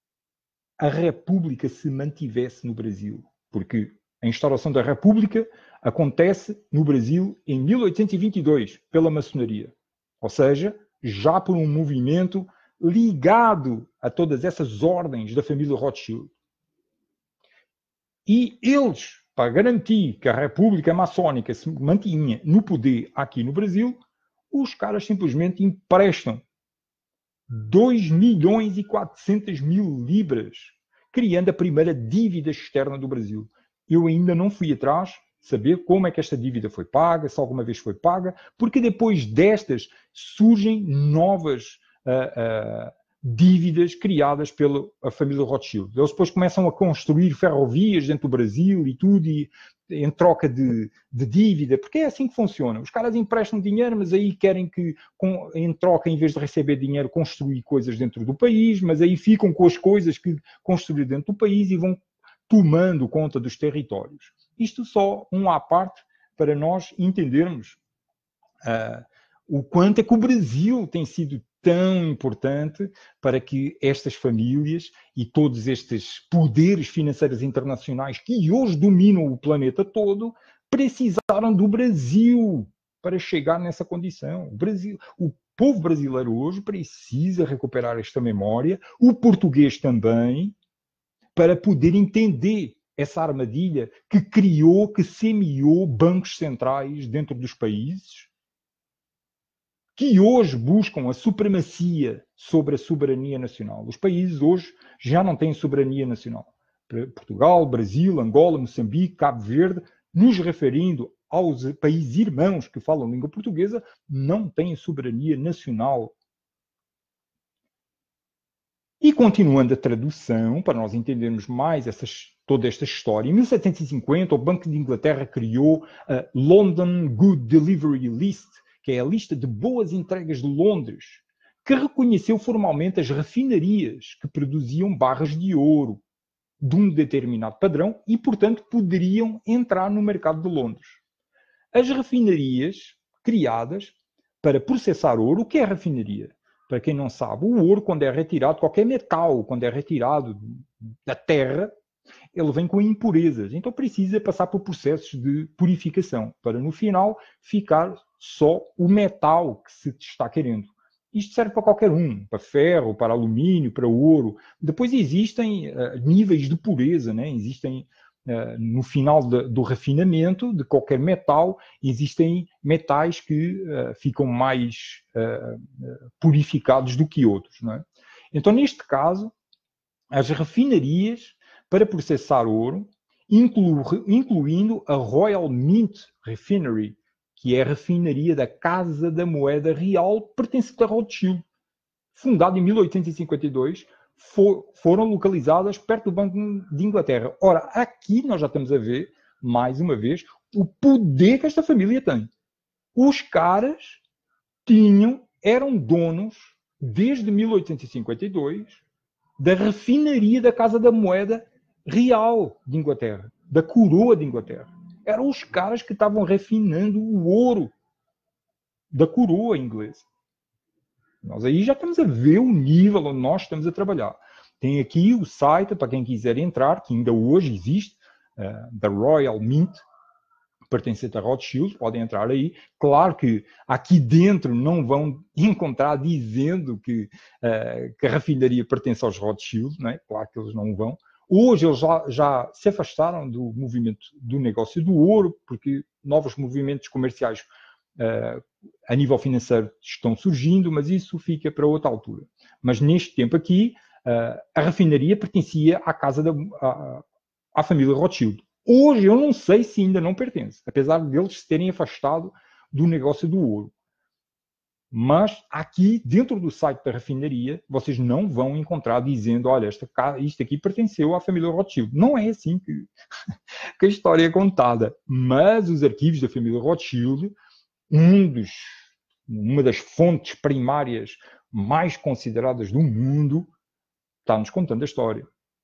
a República se mantivesse no Brasil. Porque a instauração da República acontece no Brasil em mil oitocentos e vinte e dois, pela maçonaria. Ou seja, já por um movimento ligado a todas essas ordens da família Rothschild. E eles, para garantir que a República Maçónica se mantinha no poder aqui no Brasil, os caras simplesmente emprestam dois milhões e quatrocentas mil libras, criando a primeira dívida externa do Brasil. Eu ainda não fui atrás saber como é que esta dívida foi paga, se alguma vez foi paga, porque depois destas surgem novas uh, uh, dívidas criadas pela a família Rothschild. Eles depois começam a construir ferrovias dentro do Brasil e tudo, e, em troca de, de dívida, porque é assim que funciona. Os caras emprestam dinheiro, mas aí querem que, com, em troca, em vez de receber dinheiro, construir coisas dentro do país, mas aí ficam com as coisas que construíram dentro do país e vão tomando conta dos territórios. Isto só um à parte para nós entendermos uh, o quanto é que o Brasil tem sido tão importante para que estas famílias e todos estes poderes financeiros internacionais que hoje dominam o planeta todo precisaram do Brasil para chegar nessa condição. O Brasil, o povo brasileiro hoje precisa recuperar esta memória, o português também, para poder entender essa armadilha que criou, que semeou bancos centrais dentro dos países, que hoje buscam a supremacia sobre a soberania nacional. Os países hoje já não têm soberania nacional. Portugal, Brasil, Angola, Moçambique, Cabo Verde, nos referindo aos países irmãos que falam língua portuguesa, não têm soberania nacional. E continuando a tradução, para nós entendermos mais essas, toda esta história, em mil setecentos e cinquenta o Banco de Inglaterra criou a London Good Delivery List, que é a lista de boas entregas de Londres, que reconheceu formalmente as refinarias que produziam barras de ouro de um determinado padrão e, portanto, poderiam entrar no mercado de Londres. As refinarias criadas para processar ouro, o que é refinaria? Para quem não sabe, o ouro, quando é retirado, qualquer metal, quando é retirado da terra, ele vem com impurezas. Então precisa passar por processos de purificação, para no final ficar só o metal que se está querendo. Isto serve para qualquer um, para ferro, para alumínio, para ouro. Depois existem uh, níveis de pureza, né? Existem, uh, no final de, do refinamento de qualquer metal, existem metais que uh, ficam mais uh, purificados do que outros, não é? Então, neste caso, as refinarias para processar ouro, inclu, incluindo a Royal Mint Refinery, que é a refinaria da Casa da Moeda Real, pertencente a Rothschild. Fundada em mil oitocentos e cinquenta e dois, for, foram localizadas perto do Banco de Inglaterra. Ora, aqui nós já estamos a ver, mais uma vez, o poder que esta família tem. Os caras tinham, eram donos, desde mil oitocentos e cinquenta e dois, da refinaria da Casa da Moeda Real de Inglaterra, da coroa de Inglaterra. Eram os caras que estavam refinando o ouro da coroa inglesa. Nós aí já estamos a ver o nível onde nós estamos a trabalhar. Tem aqui o site, para quem quiser entrar, que ainda hoje existe, uh, da Royal Mint, pertencente a Rothschild, podem entrar aí. Claro que aqui dentro não vão encontrar dizendo que, uh, que a refinaria pertence aos Rothschild, não é? Claro que eles não vão. Hoje eles já, já se afastaram do movimento do negócio do ouro, porque novos movimentos comerciais uh, a nível financeiro estão surgindo, mas isso fica para outra altura. Mas neste tempo aqui, uh, a refinaria pertencia à casa da à, à família Rothschild. Hoje eu não sei se ainda não pertence, apesar deles se terem afastado do negócio do ouro. Mas aqui, dentro do site da refinaria, vocês não vão encontrar dizendo, olha, esta, isto aqui pertenceu à família Rothschild. Não é assim que, que a história é contada. Mas os arquivos da família Rothschild, um dos, uma das fontes primárias mais consideradas do mundo, está-nos contando a história.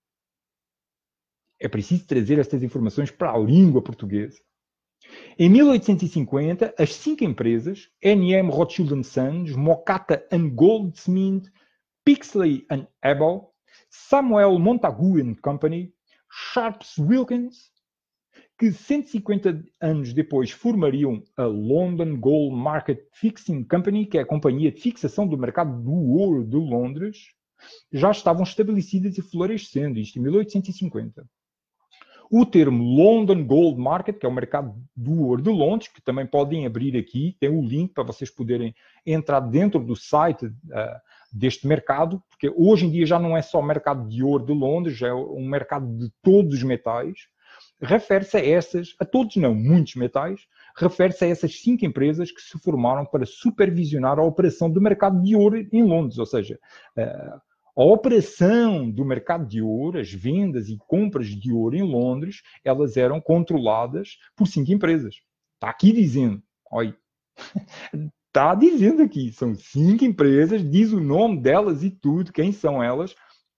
É preciso trazer estas informações para a língua portuguesa. Em mil oitocentos e cinquenta, as cinco empresas, N M Rothschild and Sons, Mokata and Goldsmith, Pixley and Abel, Samuel Montagu and Company, Sharps Wilkins, que cento e cinquenta anos depois formariam a London Gold Market Fixing Company, que é a companhia de fixação do mercado do ouro de Londres, já estavam estabelecidas e florescendo, isto em mil oitocentos e cinquenta. O termo London Gold Market, que é o mercado do ouro de Londres, que também podem abrir aqui, tem o link para vocês poderem entrar dentro do site uh, deste mercado, porque hoje em dia já não é só o mercado de ouro de Londres, já é um mercado de todos os metais. Refere-se a essas, a todos não, muitos metais, refere-se a essas cinco empresas que se formaram para supervisionar a operação do mercado de ouro em Londres, ou seja, uh, a operação do mercado de ouro, as vendas e compras de ouro em Londres, elas eram controladas por cinco empresas. Está aqui dizendo, olha, está dizendo aqui, são cinco empresas, diz o nome delas e tudo, quem são elas,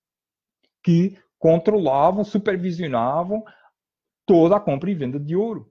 que controlavam, supervisionavam toda a compra e venda de ouro.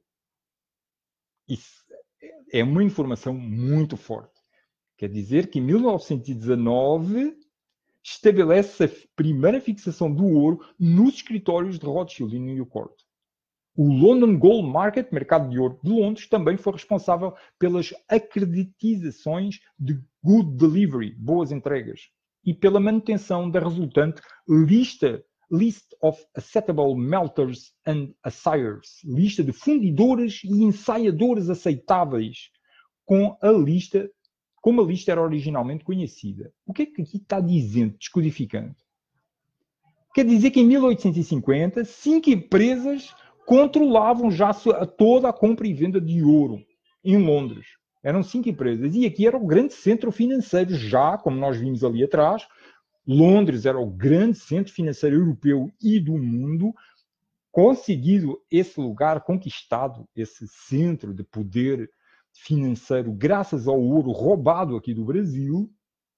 Isso é uma informação muito forte. Quer dizer que em mil novecentos e dezanove estabelece a primeira fixação do ouro nos escritórios de Rothschild em Newport. O London Gold Market, mercado de ouro de Londres, também foi responsável pelas acreditações de good delivery, boas entregas, e pela manutenção da resultante lista List of Acceptable Melters and Assiers, lista de fundidores e ensaiadores aceitáveis, com a lista como a lista era originalmente conhecida. O que é que aqui está dizendo, descodificando? Quer dizer que em mil oitocentos e cinquenta, cinco empresas controlavam já toda a compra e venda de ouro em Londres. Eram cinco empresas. E aqui era o grande centro financeiro já, como nós vimos ali atrás. Londres era o grande centro financeiro europeu e do mundo. Conseguido esse lugar, conquistado esse centro de poder financeiro, graças ao ouro roubado aqui do Brasil,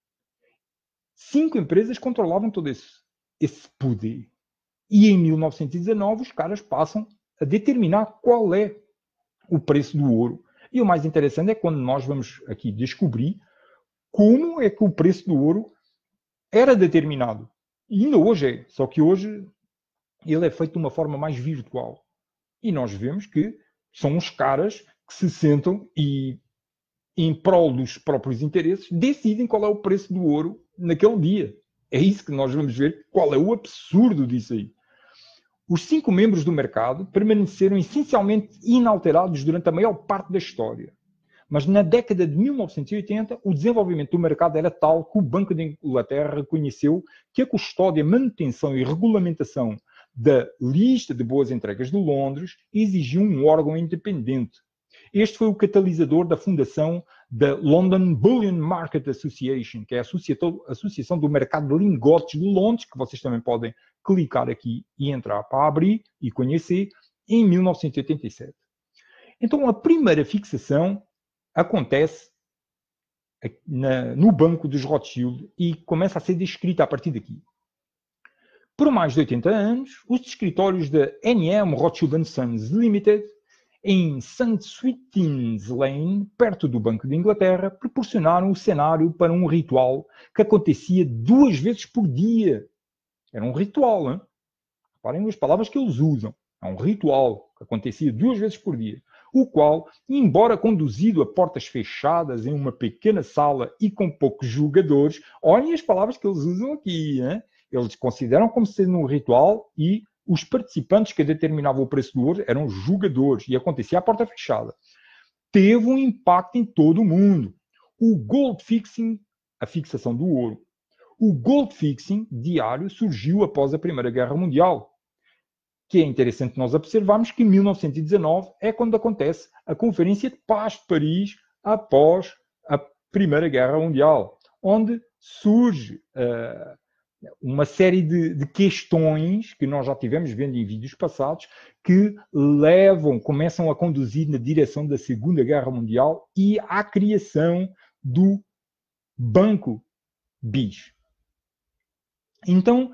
cinco empresas controlavam todo esse, esse poder. E em mil novecentos e dezanove os caras passam a determinar qual é o preço do ouro. E o mais interessante é quando nós vamos aqui descobrir como é que o preço do ouro era determinado. E ainda hoje é, só que hoje ele é feito de uma forma mais virtual. E nós vemos que são os caras que se sentam e, em prol dos próprios interesses, decidem qual é o preço do ouro naquele dia. É isso que nós vamos ver, qual é o absurdo disso aí. Os cinco membros do mercado permaneceram essencialmente inalterados durante a maior parte da história. Mas na década de mil novecentos e oitenta, o desenvolvimento do mercado era tal que o Banco de Inglaterra reconheceu que a custódia, manutenção e regulamentação da lista de boas entregas de Londres exigiu um órgão independente. Este foi o catalisador da fundação da London Bullion Market Association, que é a Associação do Mercado de Lingotes de Londres, que vocês também podem clicar aqui e entrar para abrir e conhecer, em mil novecentos e oitenta e sete. Então, a primeira fixação acontece na, no Banco dos Rothschild e começa a ser descrita a partir daqui. Por mais de oitenta anos, os escritórios da N M Rothschild and Sons Limited, em Saint Swithin's Lane, perto do Banco de Inglaterra, proporcionaram o cenário para um ritual que acontecia duas vezes por dia. Era um ritual, hein? Reparem as palavras que eles usam. É um ritual que acontecia duas vezes por dia, o qual, embora conduzido a portas fechadas em uma pequena sala e com poucos jogadores, olhem as palavras que eles usam aqui, hein? Eles consideram como sendo um ritual e os participantes que determinavam o preço do ouro eram jogadores e acontecia à porta fechada. Teve um impacto em todo o mundo. O gold fixing, a fixação do ouro. O gold fixing diário surgiu após a Primeira Guerra Mundial, que é interessante nós observarmos que em mil novecentos e dezanove é quando acontece a Conferência de Paz de Paris após a Primeira Guerra Mundial, onde surge uh, uma série de, de questões que nós já tivemos vendo em vídeos passados que levam, começam a conduzir na direção da Segunda Guerra Mundial e à criação do Banco B I S. Então,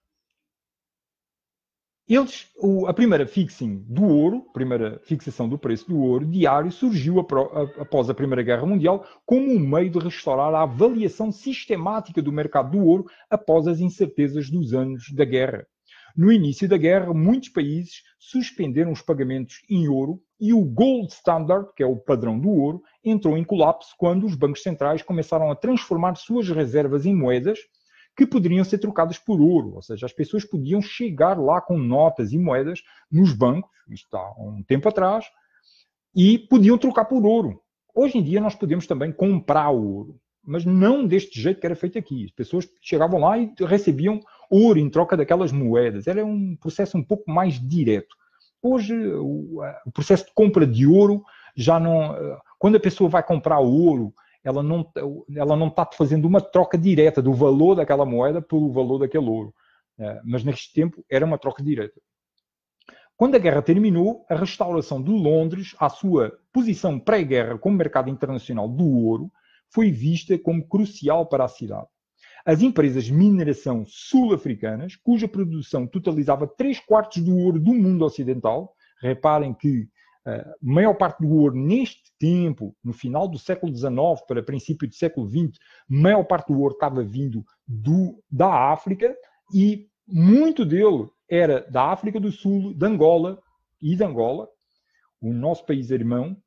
eles, o, a primeira fixing do ouro, a primeira fixação do preço do ouro diário surgiu apro, a, após a Primeira Guerra Mundial como um meio de restaurar a avaliação sistemática do mercado do ouro após as incertezas dos anos da guerra. No início da guerra, muitos países suspenderam os pagamentos em ouro e o Gold Standard, que é o padrão do ouro, entrou em colapso quando os bancos centrais começaram a transformar suas reservas em moedas que poderiam ser trocadas por ouro, ou seja, as pessoas podiam chegar lá com notas e moedas nos bancos, isto há um tempo atrás, e podiam trocar por ouro. Hoje em dia nós podemos também comprar ouro, mas não deste jeito que era feito aqui. As pessoas chegavam lá e recebiam ouro em troca daquelas moedas. Era um processo um pouco mais direto. Hoje, o, o processo de compra de ouro já não... Quando a pessoa vai comprar ouro, ela não, ela não está fazendo uma troca direta do valor daquela moeda pelo valor daquele ouro. Mas neste tempo era uma troca direta. Quando a guerra terminou, a restauração de Londres à sua posição pré-guerra como mercado internacional do ouro foi vista como crucial para a cidade. As empresas de mineração sul-africanas, cuja produção totalizava três quartos do ouro do mundo ocidental, reparem que a maior parte do ouro neste tempo, no final do século dezenove para princípio do século vinte, a maior parte do ouro estava vindo do, da África e muito dele era da África do Sul, de Angola e de Angola, o nosso país irmão,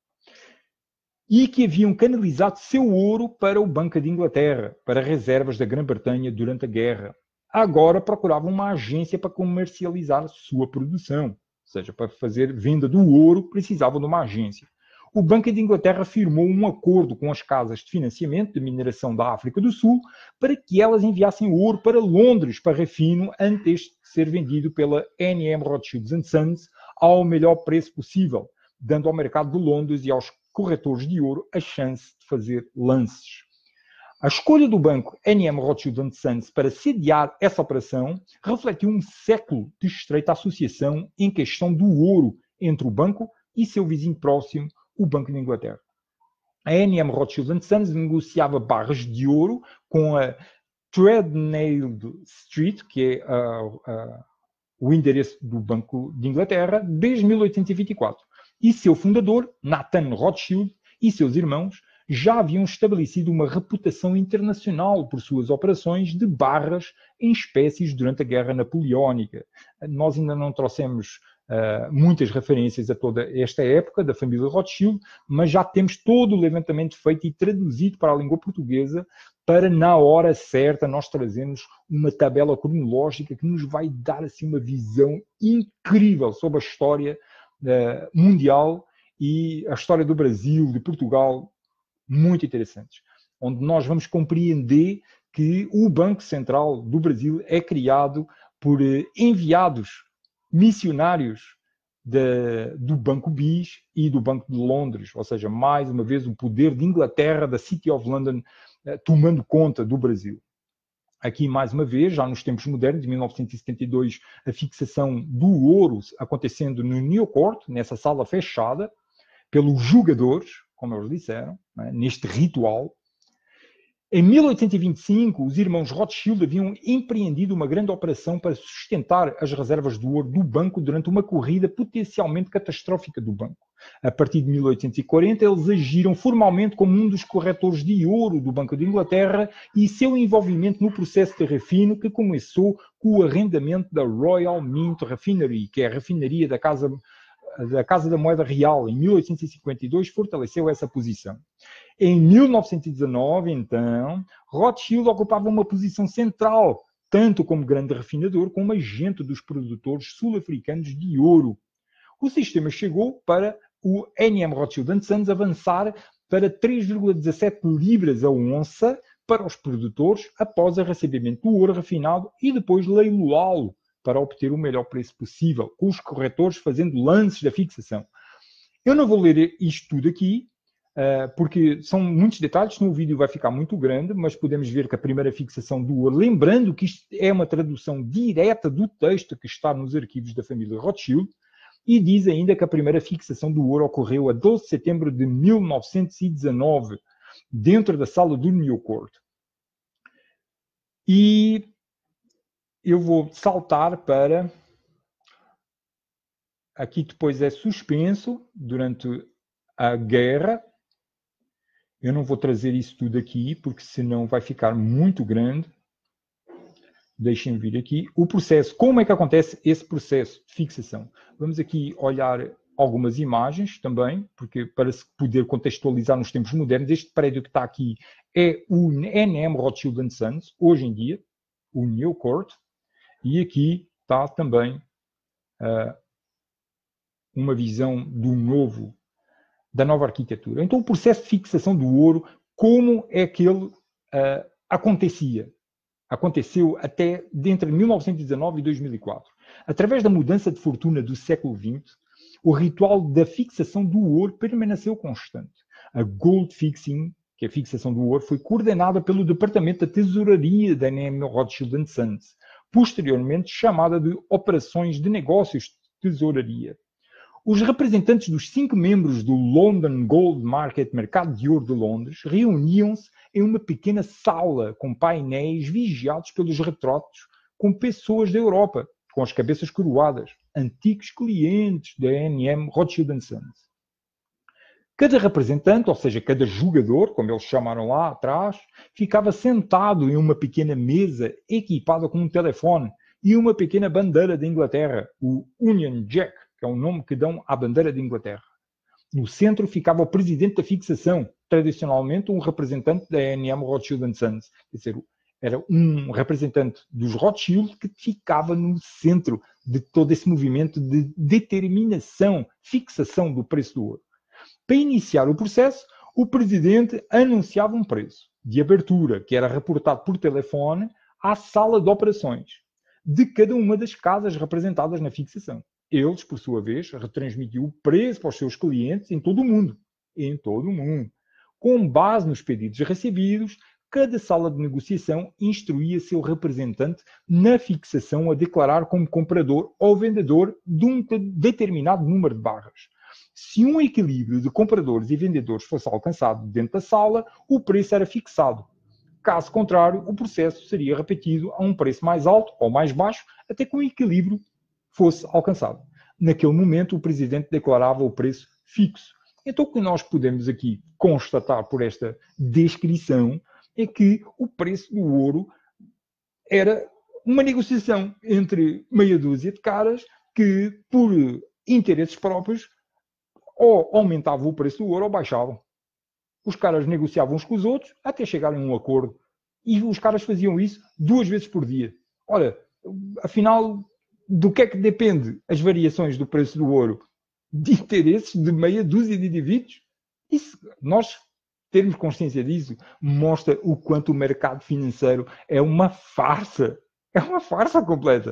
e que haviam canalizado seu ouro para o Banco de Inglaterra, para reservas da Grã-Bretanha durante a guerra. Agora procuravam uma agência para comercializar sua produção, ou seja, para fazer venda do ouro precisavam de uma agência. O Banco de Inglaterra firmou um acordo com as casas de financiamento de mineração da África do Sul para que elas enviassem ouro para Londres para refino antes de ser vendido pela N M Rothschild and Sons ao melhor preço possível, dando ao mercado de Londres e aos corretores de ouro a chance de fazer lances. A escolha do banco N M Rothschild and Sons para sediar essa operação refletiu um século de estreita associação em questão do ouro entre o banco e seu vizinho próximo, o Banco de Inglaterra. A N M Rothschild and Sons negociava barras de ouro com a Threadneedle Street, que é uh, uh, o endereço do Banco de Inglaterra, desde mil oitocentos e vinte e quatro. E seu fundador, Nathan Rothschild, e seus irmãos já haviam estabelecido uma reputação internacional por suas operações de barras em espécies durante a Guerra Napoleónica. Nós ainda não trouxemos uh, muitas referências a toda esta época da família Rothschild, mas já temos todo o levantamento feito e traduzido para a língua portuguesa para, na hora certa, nós trazermos uma tabela cronológica que nos vai dar assim, uma visão incrível sobre a história uh, mundial e a história do Brasil, de Portugal, muito interessantes, onde nós vamos compreender que o Banco Central do Brasil é criado por uh, enviados missionários de, do Banco B I S e do Banco de Londres, ou seja, mais uma vez o poder de Inglaterra, da City of London, uh, tomando conta do Brasil. Aqui, mais uma vez, já nos tempos modernos, de mil novecentos e setenta e dois, a fixação do ouro acontecendo no Newcourt, nessa sala fechada, pelos jogadores, como eles disseram, né, neste ritual. Em mil oitocentos e vinte e cinco, os irmãos Rothschild haviam empreendido uma grande operação para sustentar as reservas do ouro do banco durante uma corrida potencialmente catastrófica do banco. A partir de mil oitocentos e quarenta, eles agiram formalmente como um dos corretores de ouro do Banco de Inglaterra e seu envolvimento no processo de refino que começou com o arrendamento da Royal Mint Refinery, que é a refinaria da Casa da Casa da Moeda Real, em mil oitocentos e cinquenta e dois, fortaleceu essa posição. Em mil novecentos e dezanove, então, Rothschild ocupava uma posição central, tanto como grande refinador, como agente dos produtores sul-africanos de ouro. O sistema chegou para o N M Rothschild and Sons avançar para três vírgula dezassete libras a onça para os produtores após o recebimento do ouro refinado e depois leiloá-lo para obter o melhor preço possível, com os corretores fazendo lances da fixação. Eu não vou ler isto tudo aqui, uh, porque são muitos detalhes, senão o vídeo vai ficar muito grande, mas podemos ver que a primeira fixação do ouro, lembrando que isto é uma tradução direta do texto que está nos arquivos da família Rothschild, e diz ainda que a primeira fixação do ouro ocorreu a doze de setembro de mil novecentos e dezanove, dentro da sala do Newcourt. E eu vou saltar para... Aqui depois é suspenso durante a guerra. Eu não vou trazer isso tudo aqui, porque senão vai ficar muito grande. Deixem-me vir aqui. O processo, como é que acontece esse processo de fixação? Vamos aqui olhar algumas imagens também, porque para se poder contextualizar nos tempos modernos, este prédio que está aqui é o N M Rothschild and Sons, hoje em dia. o Newcourt, e aqui está também uh, uma visão do novo, da nova arquitetura. Então, o processo de fixação do ouro, como é que ele uh, acontecia? Aconteceu até entre mil novecentos e dezanove e dois mil e quatro. Através da mudança de fortuna do século vinte, o ritual da fixação do ouro permaneceu constante. A gold fixing, que é a fixação do ouro, foi coordenada pelo Departamento da Tesouraria da N M Rothschild and Sons, posteriormente chamada de Operações de Negócios de Tesouraria. Os representantes dos cinco membros do London Gold Market, Mercado de Ouro de Londres, reuniam-se em uma pequena sala com painéis vigiados pelos retratos com pessoas da Europa, com as cabeças coroadas, antigos clientes da N M Rothschild and Sons. Cada representante, ou seja, cada jogador, como eles chamaram lá atrás, ficava sentado em uma pequena mesa equipada com um telefone e uma pequena bandeira da Inglaterra, o Union Jack, que é o nome que dão à bandeira da Inglaterra. No centro ficava o presidente da fixação, tradicionalmente um representante da N M Rothschild and Sons. Quer dizer, era um representante dos Rothschild que ficava no centro de todo esse movimento de determinação, fixação do preço do ouro. Para iniciar o processo, o presidente anunciava um preço de abertura, que era reportado por telefone à sala de operações de cada uma das casas representadas na fixação. Eles, por sua vez, retransmitiam o preço para os seus clientes em todo o mundo. Em todo o mundo. Com base nos pedidos recebidos, cada sala de negociação instruía seu representante na fixação a declarar como comprador ou vendedor de um determinado número de barras. Se um equilíbrio de compradores e vendedores fosse alcançado dentro da sala, o preço era fixado. Caso contrário, o processo seria repetido a um preço mais alto ou mais baixo, até que o equilíbrio fosse alcançado. Naquele momento, o presidente declarava o preço fixo. Então, o que nós podemos aqui constatar por esta descrição é que o preço do ouro era uma negociação entre meia dúzia de caras que, por interesses próprios, ou aumentavam o preço do ouro ou baixavam. Os caras negociavam uns com os outros até chegarem a um acordo. E os caras faziam isso duas vezes por dia. Olha, afinal, do que é que depende as variações do preço do ouro? De interesses de meia dúzia de indivíduos? Isso, nós termos consciência disso mostra o quanto o mercado financeiro é uma farsa. É uma farsa completa.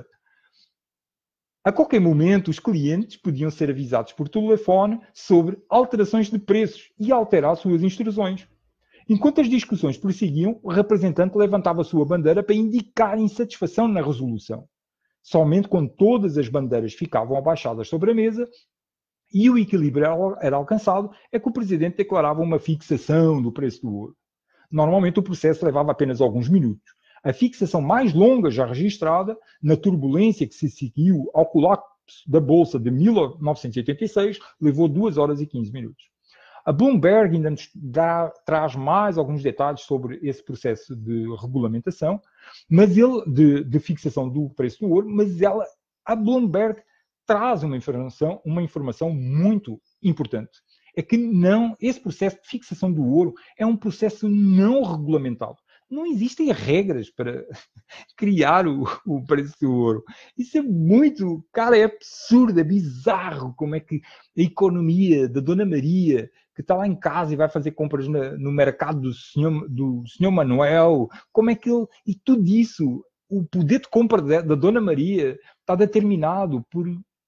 A qualquer momento, os clientes podiam ser avisados por telefone sobre alterações de preços e alterar suas instruções. Enquanto as discussões prosseguiam, o representante levantava a sua bandeira para indicar insatisfação na resolução. Somente quando todas as bandeiras ficavam abaixadas sobre a mesa e o equilíbrio era alcançado, é que o presidente declarava uma fixação do preço do ouro. Normalmente o processo levava apenas alguns minutos. A fixação mais longa já registrada, na turbulência que se seguiu ao colapso da Bolsa de mil novecentos e oitenta e seis, levou duas horas e quinze minutos. A Bloomberg ainda nos dá, traz mais alguns detalhes sobre esse processo de regulamentação, mas ele, de, de fixação do preço do ouro, mas ela, a Bloomberg traz uma informação, uma informação muito importante. É que não, esse processo de fixação do ouro é um processo não regulamentado. Não existem regras para criar o, o preço do ouro. Isso é muito, cara, é absurdo, é bizarro como é que a economia da Dona Maria, que está lá em casa e vai fazer compras na, no mercado do senhor, do senhor Manuel, como é que ele, e tudo isso, o poder de compra da, da Dona Maria está determinado por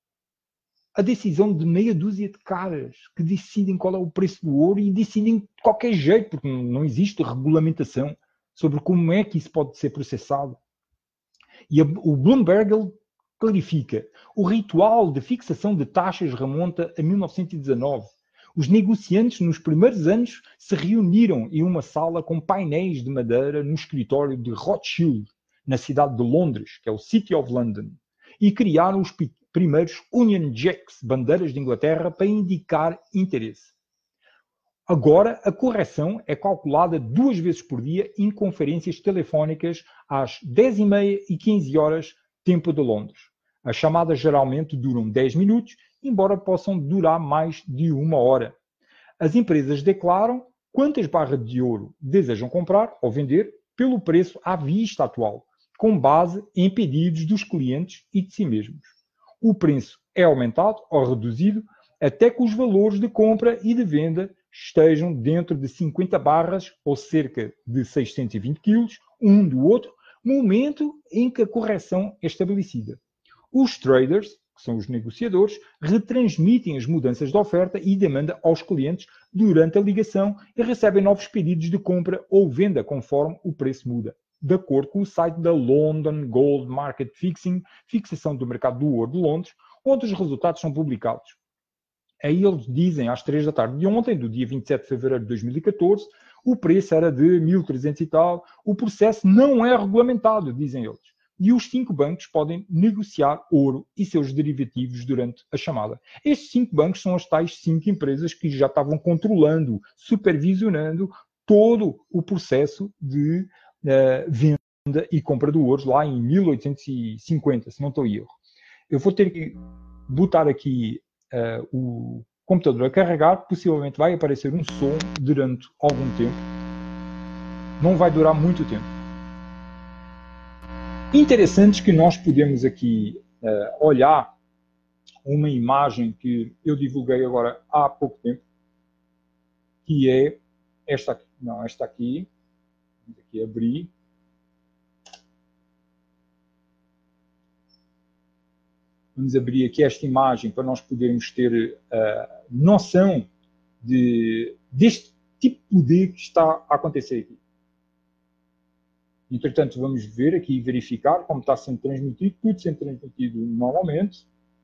a decisão de meia dúzia de caras que decidem qual é o preço do ouro e decidem de qualquer jeito, porque não existe regulamentação sobre como é que isso pode ser processado. E a, o Bloomberg ele clarifica. O ritual de fixação de taxas remonta a mil novecentos e dezanove. Os negociantes, nos primeiros anos, se reuniram em uma sala com painéis de madeira no escritório de Rothschild, na cidade de Londres, que é o City of London, e criaram os primeiros Union Jacks, bandeiras de Inglaterra, para indicar interesse. Agora, a correção é calculada duas vezes por dia em conferências telefónicas às dez e meia e quinze horas, tempo de Londres. As chamadas geralmente duram dez minutos, embora possam durar mais de uma hora. As empresas declaram quantas barras de ouro desejam comprar ou vender pelo preço à vista atual, com base em pedidos dos clientes e de si mesmos. O preço é aumentado ou reduzido até que os valores de compra e de venda estejam dentro de cinquenta barras ou cerca de seiscentos e vinte quilos, um do outro, momento em que a correção é estabelecida. Os traders, que são os negociadores, retransmitem as mudanças de oferta e demanda aos clientes durante a ligação e recebem novos pedidos de compra ou venda conforme o preço muda, de acordo com o site da London Gold Market Fixing, fixação do mercado do ouro de Londres, onde os resultados são publicados. Aí eles dizem, às três da tarde de ontem, do dia vinte e sete de fevereiro de dois mil e catorze, o preço era de mil e trezentos e tal, o processo não é regulamentado, dizem eles. E os cinco bancos podem negociar ouro e seus derivativos durante a chamada. Estes cinco bancos são as tais cinco empresas que já estavam controlando, supervisionando todo o processo de uh, venda e compra do ouro lá em mil oitocentos e cinquenta, se não estou em erro. Eu vou ter que botar aqui uh, o computador a carregar, possivelmente vai aparecer um som durante algum tempo. Não vai durar muito tempo. Interessantes que nós podemos aqui uh, olhar uma imagem que eu divulguei agora há pouco tempo, que é esta aqui. Não, esta aqui. Vamos aqui abrir. Vamos abrir aqui esta imagem para nós podermos ter uh, noção de, deste tipo de poder que está a acontecer aqui. Entretanto, vamos ver aqui e verificar como está sendo transmitido, tudo sendo transmitido normalmente.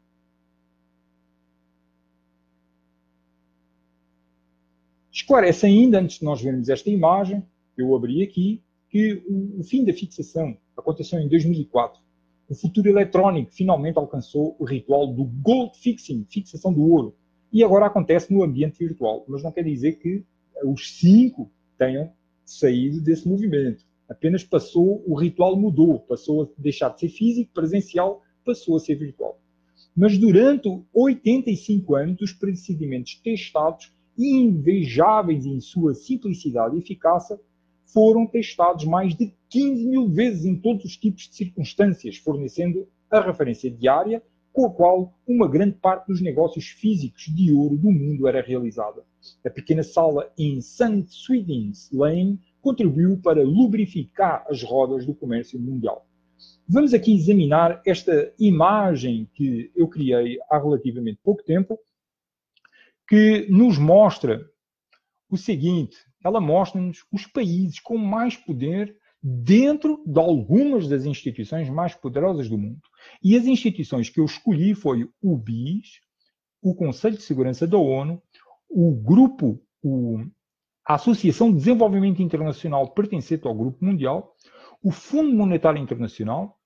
Esclarece ainda, antes de nós vermos esta imagem, eu abri aqui, que o, o fim da fixação aconteceu em dois mil e quatro. O futuro eletrónico finalmente alcançou o ritual do gold fixing, fixação do ouro, e agora acontece no ambiente virtual. Mas não quer dizer que os cinco tenham saído desse movimento. Apenas passou, o ritual mudou, passou a deixar de ser físico, presencial, passou a ser virtual. Mas durante oitenta e cinco anos, os procedimentos testados, invejáveis em sua simplicidade e eficácia, foram testados mais de quinze mil vezes em todos os tipos de circunstâncias, fornecendo a referência diária com a qual uma grande parte dos negócios físicos de ouro do mundo era realizada. A pequena sala em Saint Swithin's Lane contribuiu para lubrificar as rodas do comércio mundial. Vamos aqui examinar esta imagem que eu criei há relativamente pouco tempo, que nos mostra o seguinte: ela mostra-nos os países com mais poder dentro de algumas das instituições mais poderosas do mundo. E as instituições que eu escolhi foi o B I S, o Conselho de Segurança da ONU, o grupo, o a Associação de Desenvolvimento Internacional pertencente ao Grupo Mundial, o Fundo Monetário Internacional,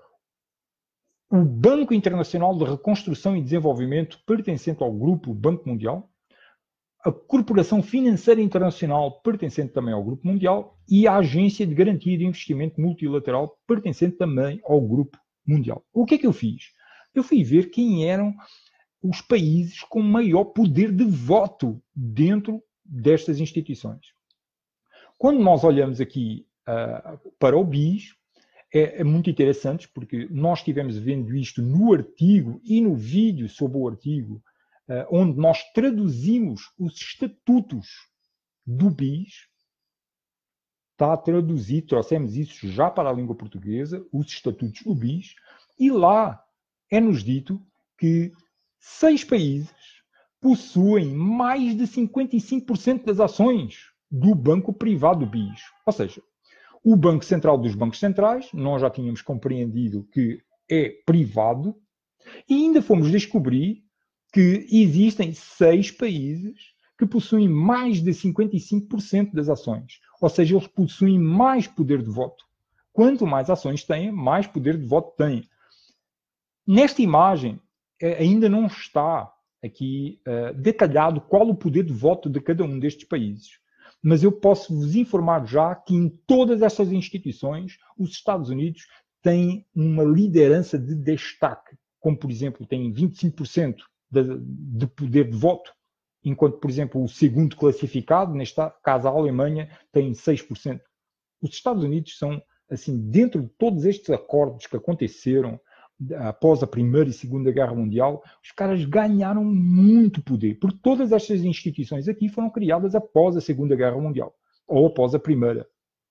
o Banco Internacional de Reconstrução e Desenvolvimento pertencente ao Grupo Banco Mundial, a Corporação Financeira Internacional pertencente também ao Grupo Mundial e a Agência de Garantia de Investimento Multilateral pertencente também ao Grupo Mundial. O que é que eu fiz? Eu fui ver quem eram os países com maior poder de voto dentro destas instituições. Quando nós olhamos aqui uh, para o B I S, é, é muito interessante, porque nós estivemos vendo isto no artigo e no vídeo sobre o artigo, uh, onde nós traduzimos os estatutos do B I S. Está traduzido, trouxemos isso já para a língua portuguesa, os estatutos do B I S, e lá é-nos dito que seis países possuem mais de cinquenta e cinco por cento das ações do banco privado do B I S. Ou seja, o Banco Central dos Bancos Centrais, nós já tínhamos compreendido que é privado, e ainda fomos descobrir que existem seis países que possuem mais de cinquenta e cinco por cento das ações. Ou seja, eles possuem mais poder de voto. Quanto mais ações têm, mais poder de voto têm. Nesta imagem, ainda não está aqui uh, detalhado qual o poder de voto de cada um destes países. Mas eu posso vos informar já que em todas estas instituições, os Estados Unidos têm uma liderança de destaque, como, por exemplo, têm vinte e cinco por cento de, de poder de voto, enquanto, por exemplo, o segundo classificado, neste caso a Alemanha, tem seis por cento. Os Estados Unidos são assim, dentro de todos estes acordos que aconteceram após a Primeira e Segunda Guerra Mundial, os caras ganharam muito poder, porque todas estas instituições aqui foram criadas após a Segunda Guerra Mundial, ou após a Primeira.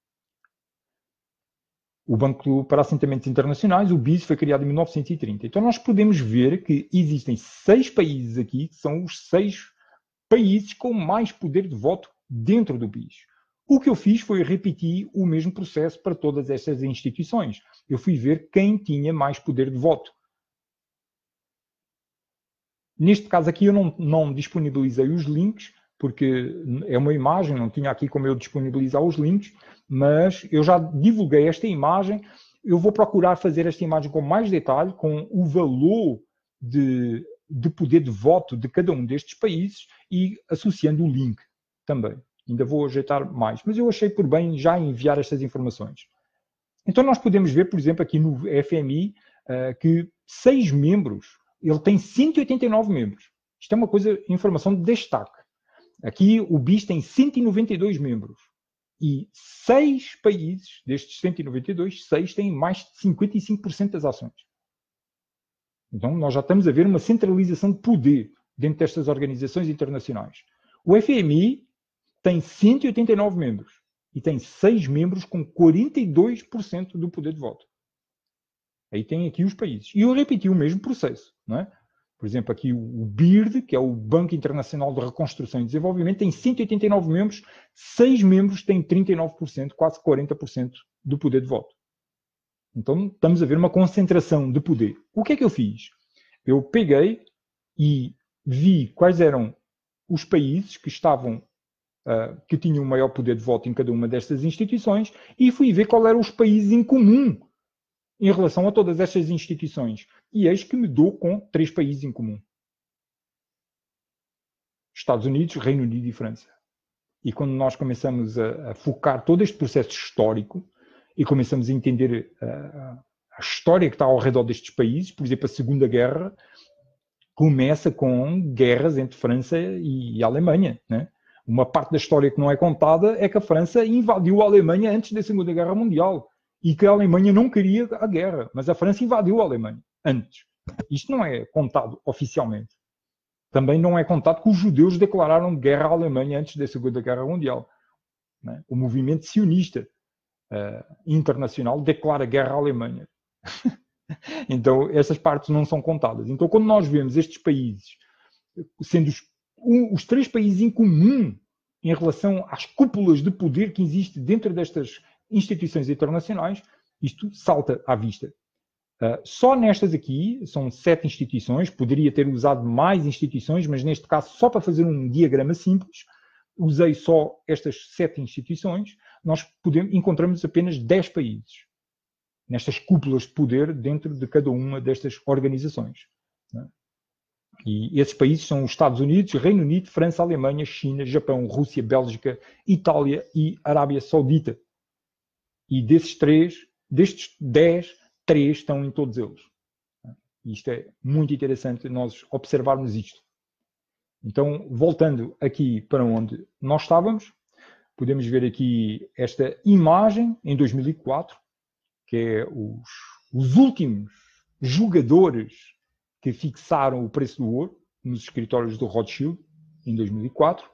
O Banco para Assentamentos Internacionais, o B I S, foi criado em mil novecentos e trinta. Então nós podemos ver que existem seis países aqui, que são os seis países com mais poder de voto dentro do B I S. O que eu fiz foi repetir o mesmo processo para todas estas instituições. Eu fui ver quem tinha mais poder de voto. Neste caso aqui eu não, não disponibilizei os links, porque é uma imagem, não tinha aqui como eu disponibilizar os links, mas eu já divulguei esta imagem. Eu vou procurar fazer esta imagem com mais detalhe, com o valor de, de poder de voto de cada um destes países e associando o link também. Ainda vou ajeitar mais, mas eu achei por bem já enviar estas informações. Então nós podemos ver, por exemplo, aqui no F M I, uh, que seis membros, ele tem cento e oitenta e nove membros. Isto é uma coisa, informação de destaque. Aqui o B I S tem cento e noventa e dois membros. E seis países, destes cento e noventa e dois, seis têm mais de cinquenta e cinco por cento das ações. Então nós já estamos a ver uma centralização de poder dentro destas organizações internacionais. O F M I tem cento e oitenta e nove membros e tem seis membros com quarenta e dois por cento do poder de voto. Aí tem aqui os países. E eu repeti o mesmo processo, não é? Por exemplo, aqui o B I R D, que é o Banco Internacional de Reconstrução e Desenvolvimento, tem cento e oitenta e nove membros, seis membros têm trinta e nove por cento, quase quarenta por cento do poder de voto. Então, estamos a ver uma concentração de poder. O que é que eu fiz? Eu peguei e vi quais eram os países que estavam, uh, que tinham o maior poder de voto em cada uma destas instituições e fui ver qual eram os países em comum em relação a todas estas instituições. E eis que me dou com três países em comum. Estados Unidos, Reino Unido e França. E quando nós começamos a, a focar todo este processo histórico e começamos a entender a, a história que está ao redor destes países, por exemplo, a Segunda Guerra começa com guerras entre França e Alemanha, né? Uma parte da história que não é contada é que a França invadiu a Alemanha antes da Segunda Guerra Mundial. E que a Alemanha não queria a guerra, mas a França invadiu a Alemanha antes. Isto não é contado oficialmente. Também não é contado que os judeus declararam guerra à Alemanha antes da Segunda Guerra Mundial. Né? O movimento sionista uh, internacional declara guerra à Alemanha. Então, essas partes não são contadas. Então, quando nós vemos estes países, sendo os, um, os três países em comum em relação às cúpulas de poder que existem dentro destas instituições internacionais, isto salta à vista. Uh, só nestas aqui, são sete instituições, poderia ter usado mais instituições, mas neste caso, só para fazer um diagrama simples, usei só estas sete instituições, nós podemos, encontramos apenas dez países nestas cúpulas de poder dentro de cada uma destas organizações. Né? E esses países são os Estados Unidos, Reino Unido, França, Alemanha, China, Japão, Rússia, Bélgica, Itália e Arábia Saudita. E desses três, destes dez, três estão em todos eles. Isto é muito interessante nós observarmos isto. Então, voltando aqui para onde nós estávamos, podemos ver aqui esta imagem em dois mil e quatro, que é os, os últimos jogadores que fixaram o preço do ouro nos escritórios do Rothschild em dois mil e quatro.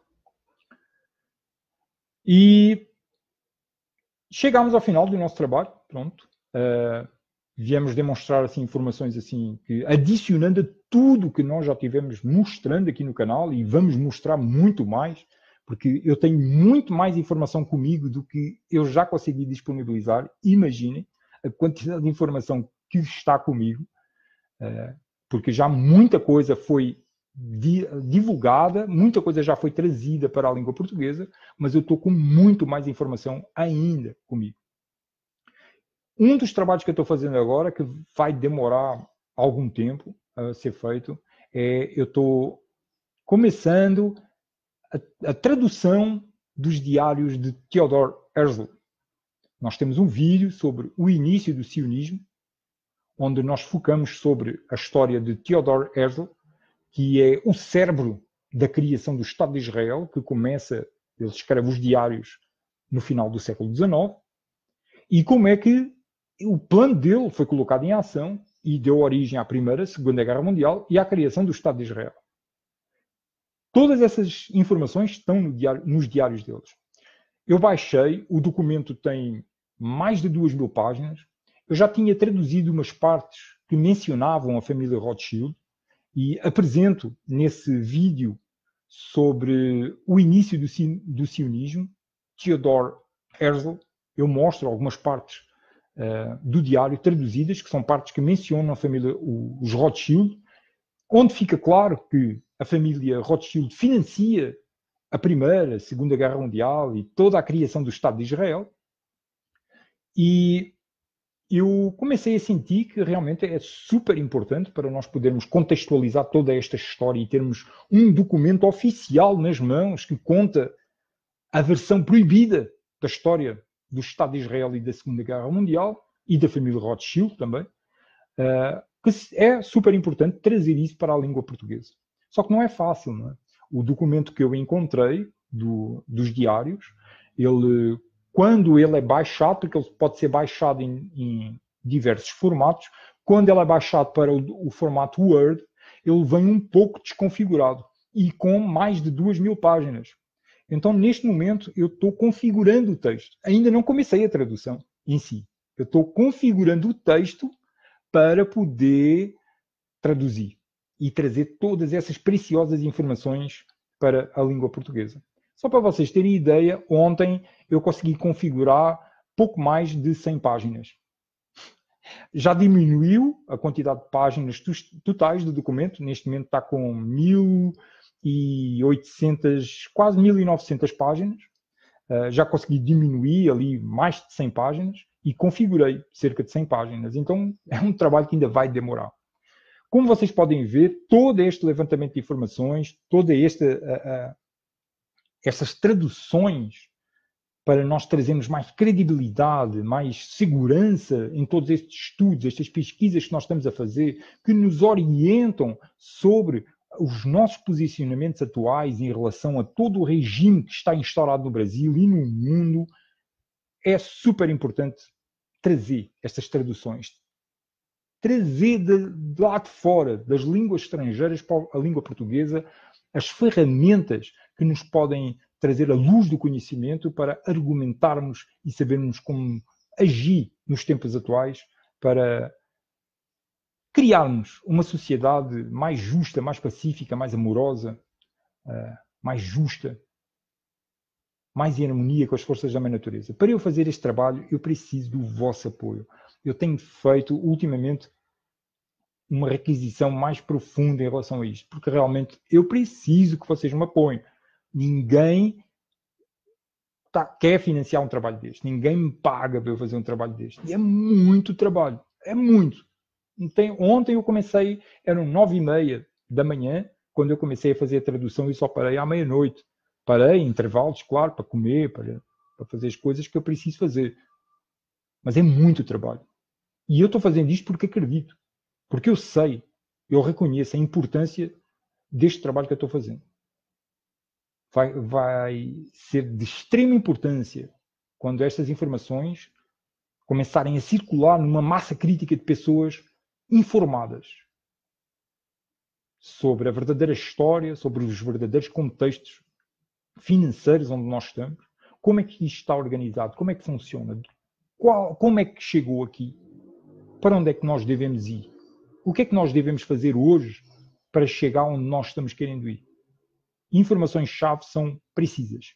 E chegámos ao final do nosso trabalho, pronto. Uh, viemos demonstrar assim, informações assim, que adicionando a tudo que nós já tivemos mostrando aqui no canal, e vamos mostrar muito mais, porque eu tenho muito mais informação comigo do que eu já consegui disponibilizar. Imaginem a quantidade de informação que está comigo, uh, porque já muita coisa foi divulgada, muita coisa já foi trazida para a língua portuguesa, mas eu estou com muito mais informação ainda comigo. Um dos trabalhos que eu estou fazendo agora, que vai demorar algum tempo a ser feito, é eu estou começando a, a tradução dos diários de Theodor Herzl. Nós temos um vídeo sobre o início do sionismo, onde nós focamos sobre a história de Theodor Herzl, que é o cérebro da criação do Estado de Israel, que começa, ele escreve os diários no final do século dezenove, e como é que o plano dele foi colocado em ação e deu origem à Primeira, Segunda Guerra Mundial e à criação do Estado de Israel. Todas essas informações estão no diário, nos diários deles. Eu baixei, o documento tem mais de duas mil páginas. Eu já tinha traduzido umas partes que mencionavam a família Rothschild e apresento nesse vídeo sobre o início do, do sionismo, Theodor Herzl. Eu mostro algumas partes uh, do diário traduzidas, que são partes que mencionam a família, os Rothschild, onde fica claro que a família Rothschild financia a Primeira, a Segunda Guerra Mundial e toda a criação do Estado de Israel. E eu comecei a sentir que realmente é super importante para nós podermos contextualizar toda esta história e termos um documento oficial nas mãos que conta a versão proibida da história do Estado de Israel e da Segunda Guerra Mundial e da família Rothschild também, que é super importante trazer isso para a língua portuguesa. Só que não é fácil, não é? O documento que eu encontrei do, dos diários, ele, quando ele é baixado, porque ele pode ser baixado em, em diversos formatos, quando ele é baixado para o, o formato Word, ele vem um pouco desconfigurado e com mais de duas mil páginas. Então, neste momento, eu estou configurando o texto. Ainda não comecei a tradução em si. Eu estou configurando o texto para poder traduzir e trazer todas essas preciosas informações para a língua portuguesa. Só para vocês terem ideia, ontem eu consegui configurar pouco mais de cem páginas. Já diminuiu a quantidade de páginas totais do documento, neste momento está com mil e oitocentas, quase mil e novecentas páginas. Já consegui diminuir ali mais de cem páginas e configurei cerca de cem páginas. Então é um trabalho que ainda vai demorar. Como vocês podem ver, todo este levantamento de informações, toda esta, uh, uh, estas traduções para nós trazermos mais credibilidade, mais segurança em todos estes estudos, estas pesquisas que nós estamos a fazer, que nos orientam sobre os nossos posicionamentos atuais em relação a todo o regime que está instaurado no Brasil e no mundo, é super importante trazer estas traduções. Trazer de, de lá de fora, das línguas estrangeiras para a língua portuguesa, as ferramentas que nos podem trazer a luz do conhecimento para argumentarmos e sabermos como agir nos tempos atuais para criarmos uma sociedade mais justa, mais pacífica, mais amorosa, mais justa, mais em harmonia com as forças da mãe natureza. Para eu fazer este trabalho, eu preciso do vosso apoio. Eu tenho feito, ultimamente, uma requisição mais profunda em relação a isto, porque realmente eu preciso que vocês me apoiem. Ninguém tá, quer financiar um trabalho deste. Ninguém me paga para eu fazer um trabalho deste. E é muito trabalho. É muito. Tem, ontem eu comecei, eram nove e meia da manhã, quando eu comecei a fazer a tradução e só parei à meia-noite. Parei em intervalos, claro, para comer, para, para fazer as coisas que eu preciso fazer. Mas é muito trabalho. E eu estou fazendo isto porque acredito. Porque eu sei, eu reconheço a importância deste trabalho que eu estou fazendo. Vai, vai ser de extrema importância quando estas informações começarem a circular numa massa crítica de pessoas informadas sobre a verdadeira história, sobre os verdadeiros contextos financeiros onde nós estamos, como é que isto está organizado, como é que funciona, qual, como é que chegou aqui, para onde é que nós devemos ir, o que é que nós devemos fazer hoje para chegar onde nós estamos querendo ir. Informações-chave são precisas.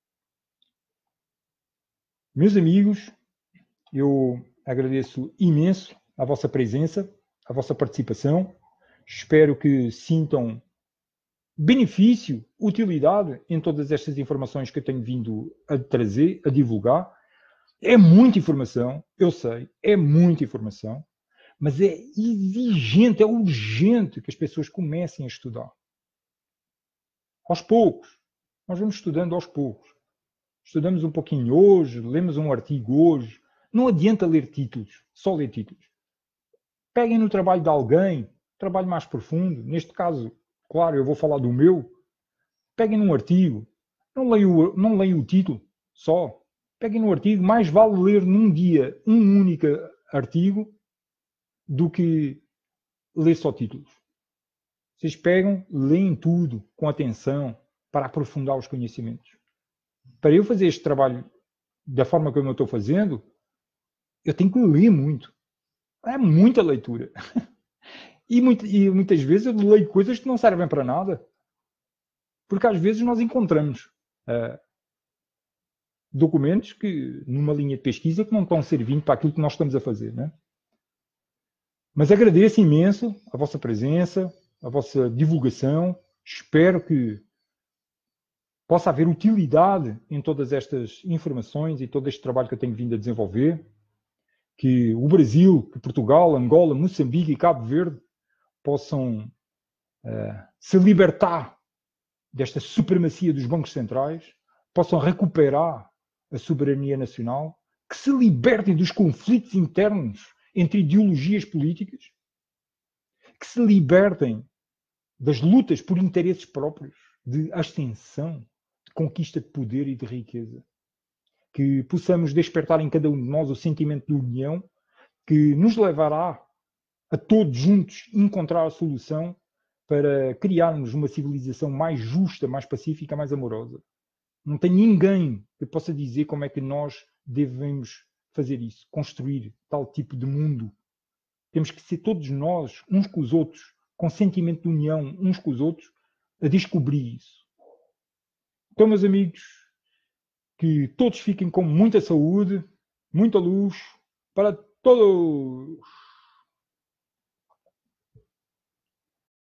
Meus amigos, eu agradeço imenso a vossa presença, a vossa participação. Espero que sintam benefício, utilidade em todas estas informações que eu tenho vindo a trazer, a divulgar. É muita informação, eu sei, é muita informação, mas é exigente, é urgente que as pessoas comecem a estudar. Aos poucos. Nós vamos estudando aos poucos. Estudamos um pouquinho hoje, lemos um artigo hoje. Não adianta ler títulos, só ler títulos. Peguem no trabalho de alguém, trabalho mais profundo. Neste caso, claro, eu vou falar do meu. Peguem num artigo. Não leiam, não leiam o título só. Peguem no artigo, mais vale ler num dia um único artigo do que ler só títulos. Vocês pegam, leem tudo com atenção para aprofundar os conhecimentos. Para eu fazer este trabalho da forma como eu estou fazendo, eu tenho que ler muito. É muita leitura. E, muito, e muitas vezes eu leio coisas que não servem para nada. Porque às vezes nós encontramos uh, documentos que, numa linha de pesquisa, que não estão servindo para aquilo que nós estamos a fazer, né? Mas agradeço imenso a vossa presença, a vossa divulgação. Espero que possa haver utilidade em todas estas informações e todo este trabalho que eu tenho vindo a desenvolver. Que o Brasil, que Portugal, Angola, Moçambique e Cabo Verde possam uh, se libertar desta supremacia dos bancos centrais, possam recuperar a soberania nacional, que se libertem dos conflitos internos entre ideologias políticas, que se libertem das lutas por interesses próprios, de ascensão, de conquista de poder e de riqueza. Que possamos despertar em cada um de nós o sentimento de união que nos levará a todos juntos encontrar a solução para criarmos uma civilização mais justa, mais pacífica, mais amorosa. Não tem ninguém que possa dizer como é que nós devemos fazer isso, construir tal tipo de mundo. Temos que ser todos nós, uns com os outros, com sentimento de união, uns com os outros, a descobrir isso. Então, meus amigos, que todos fiquem com muita saúde, muita luz para todos.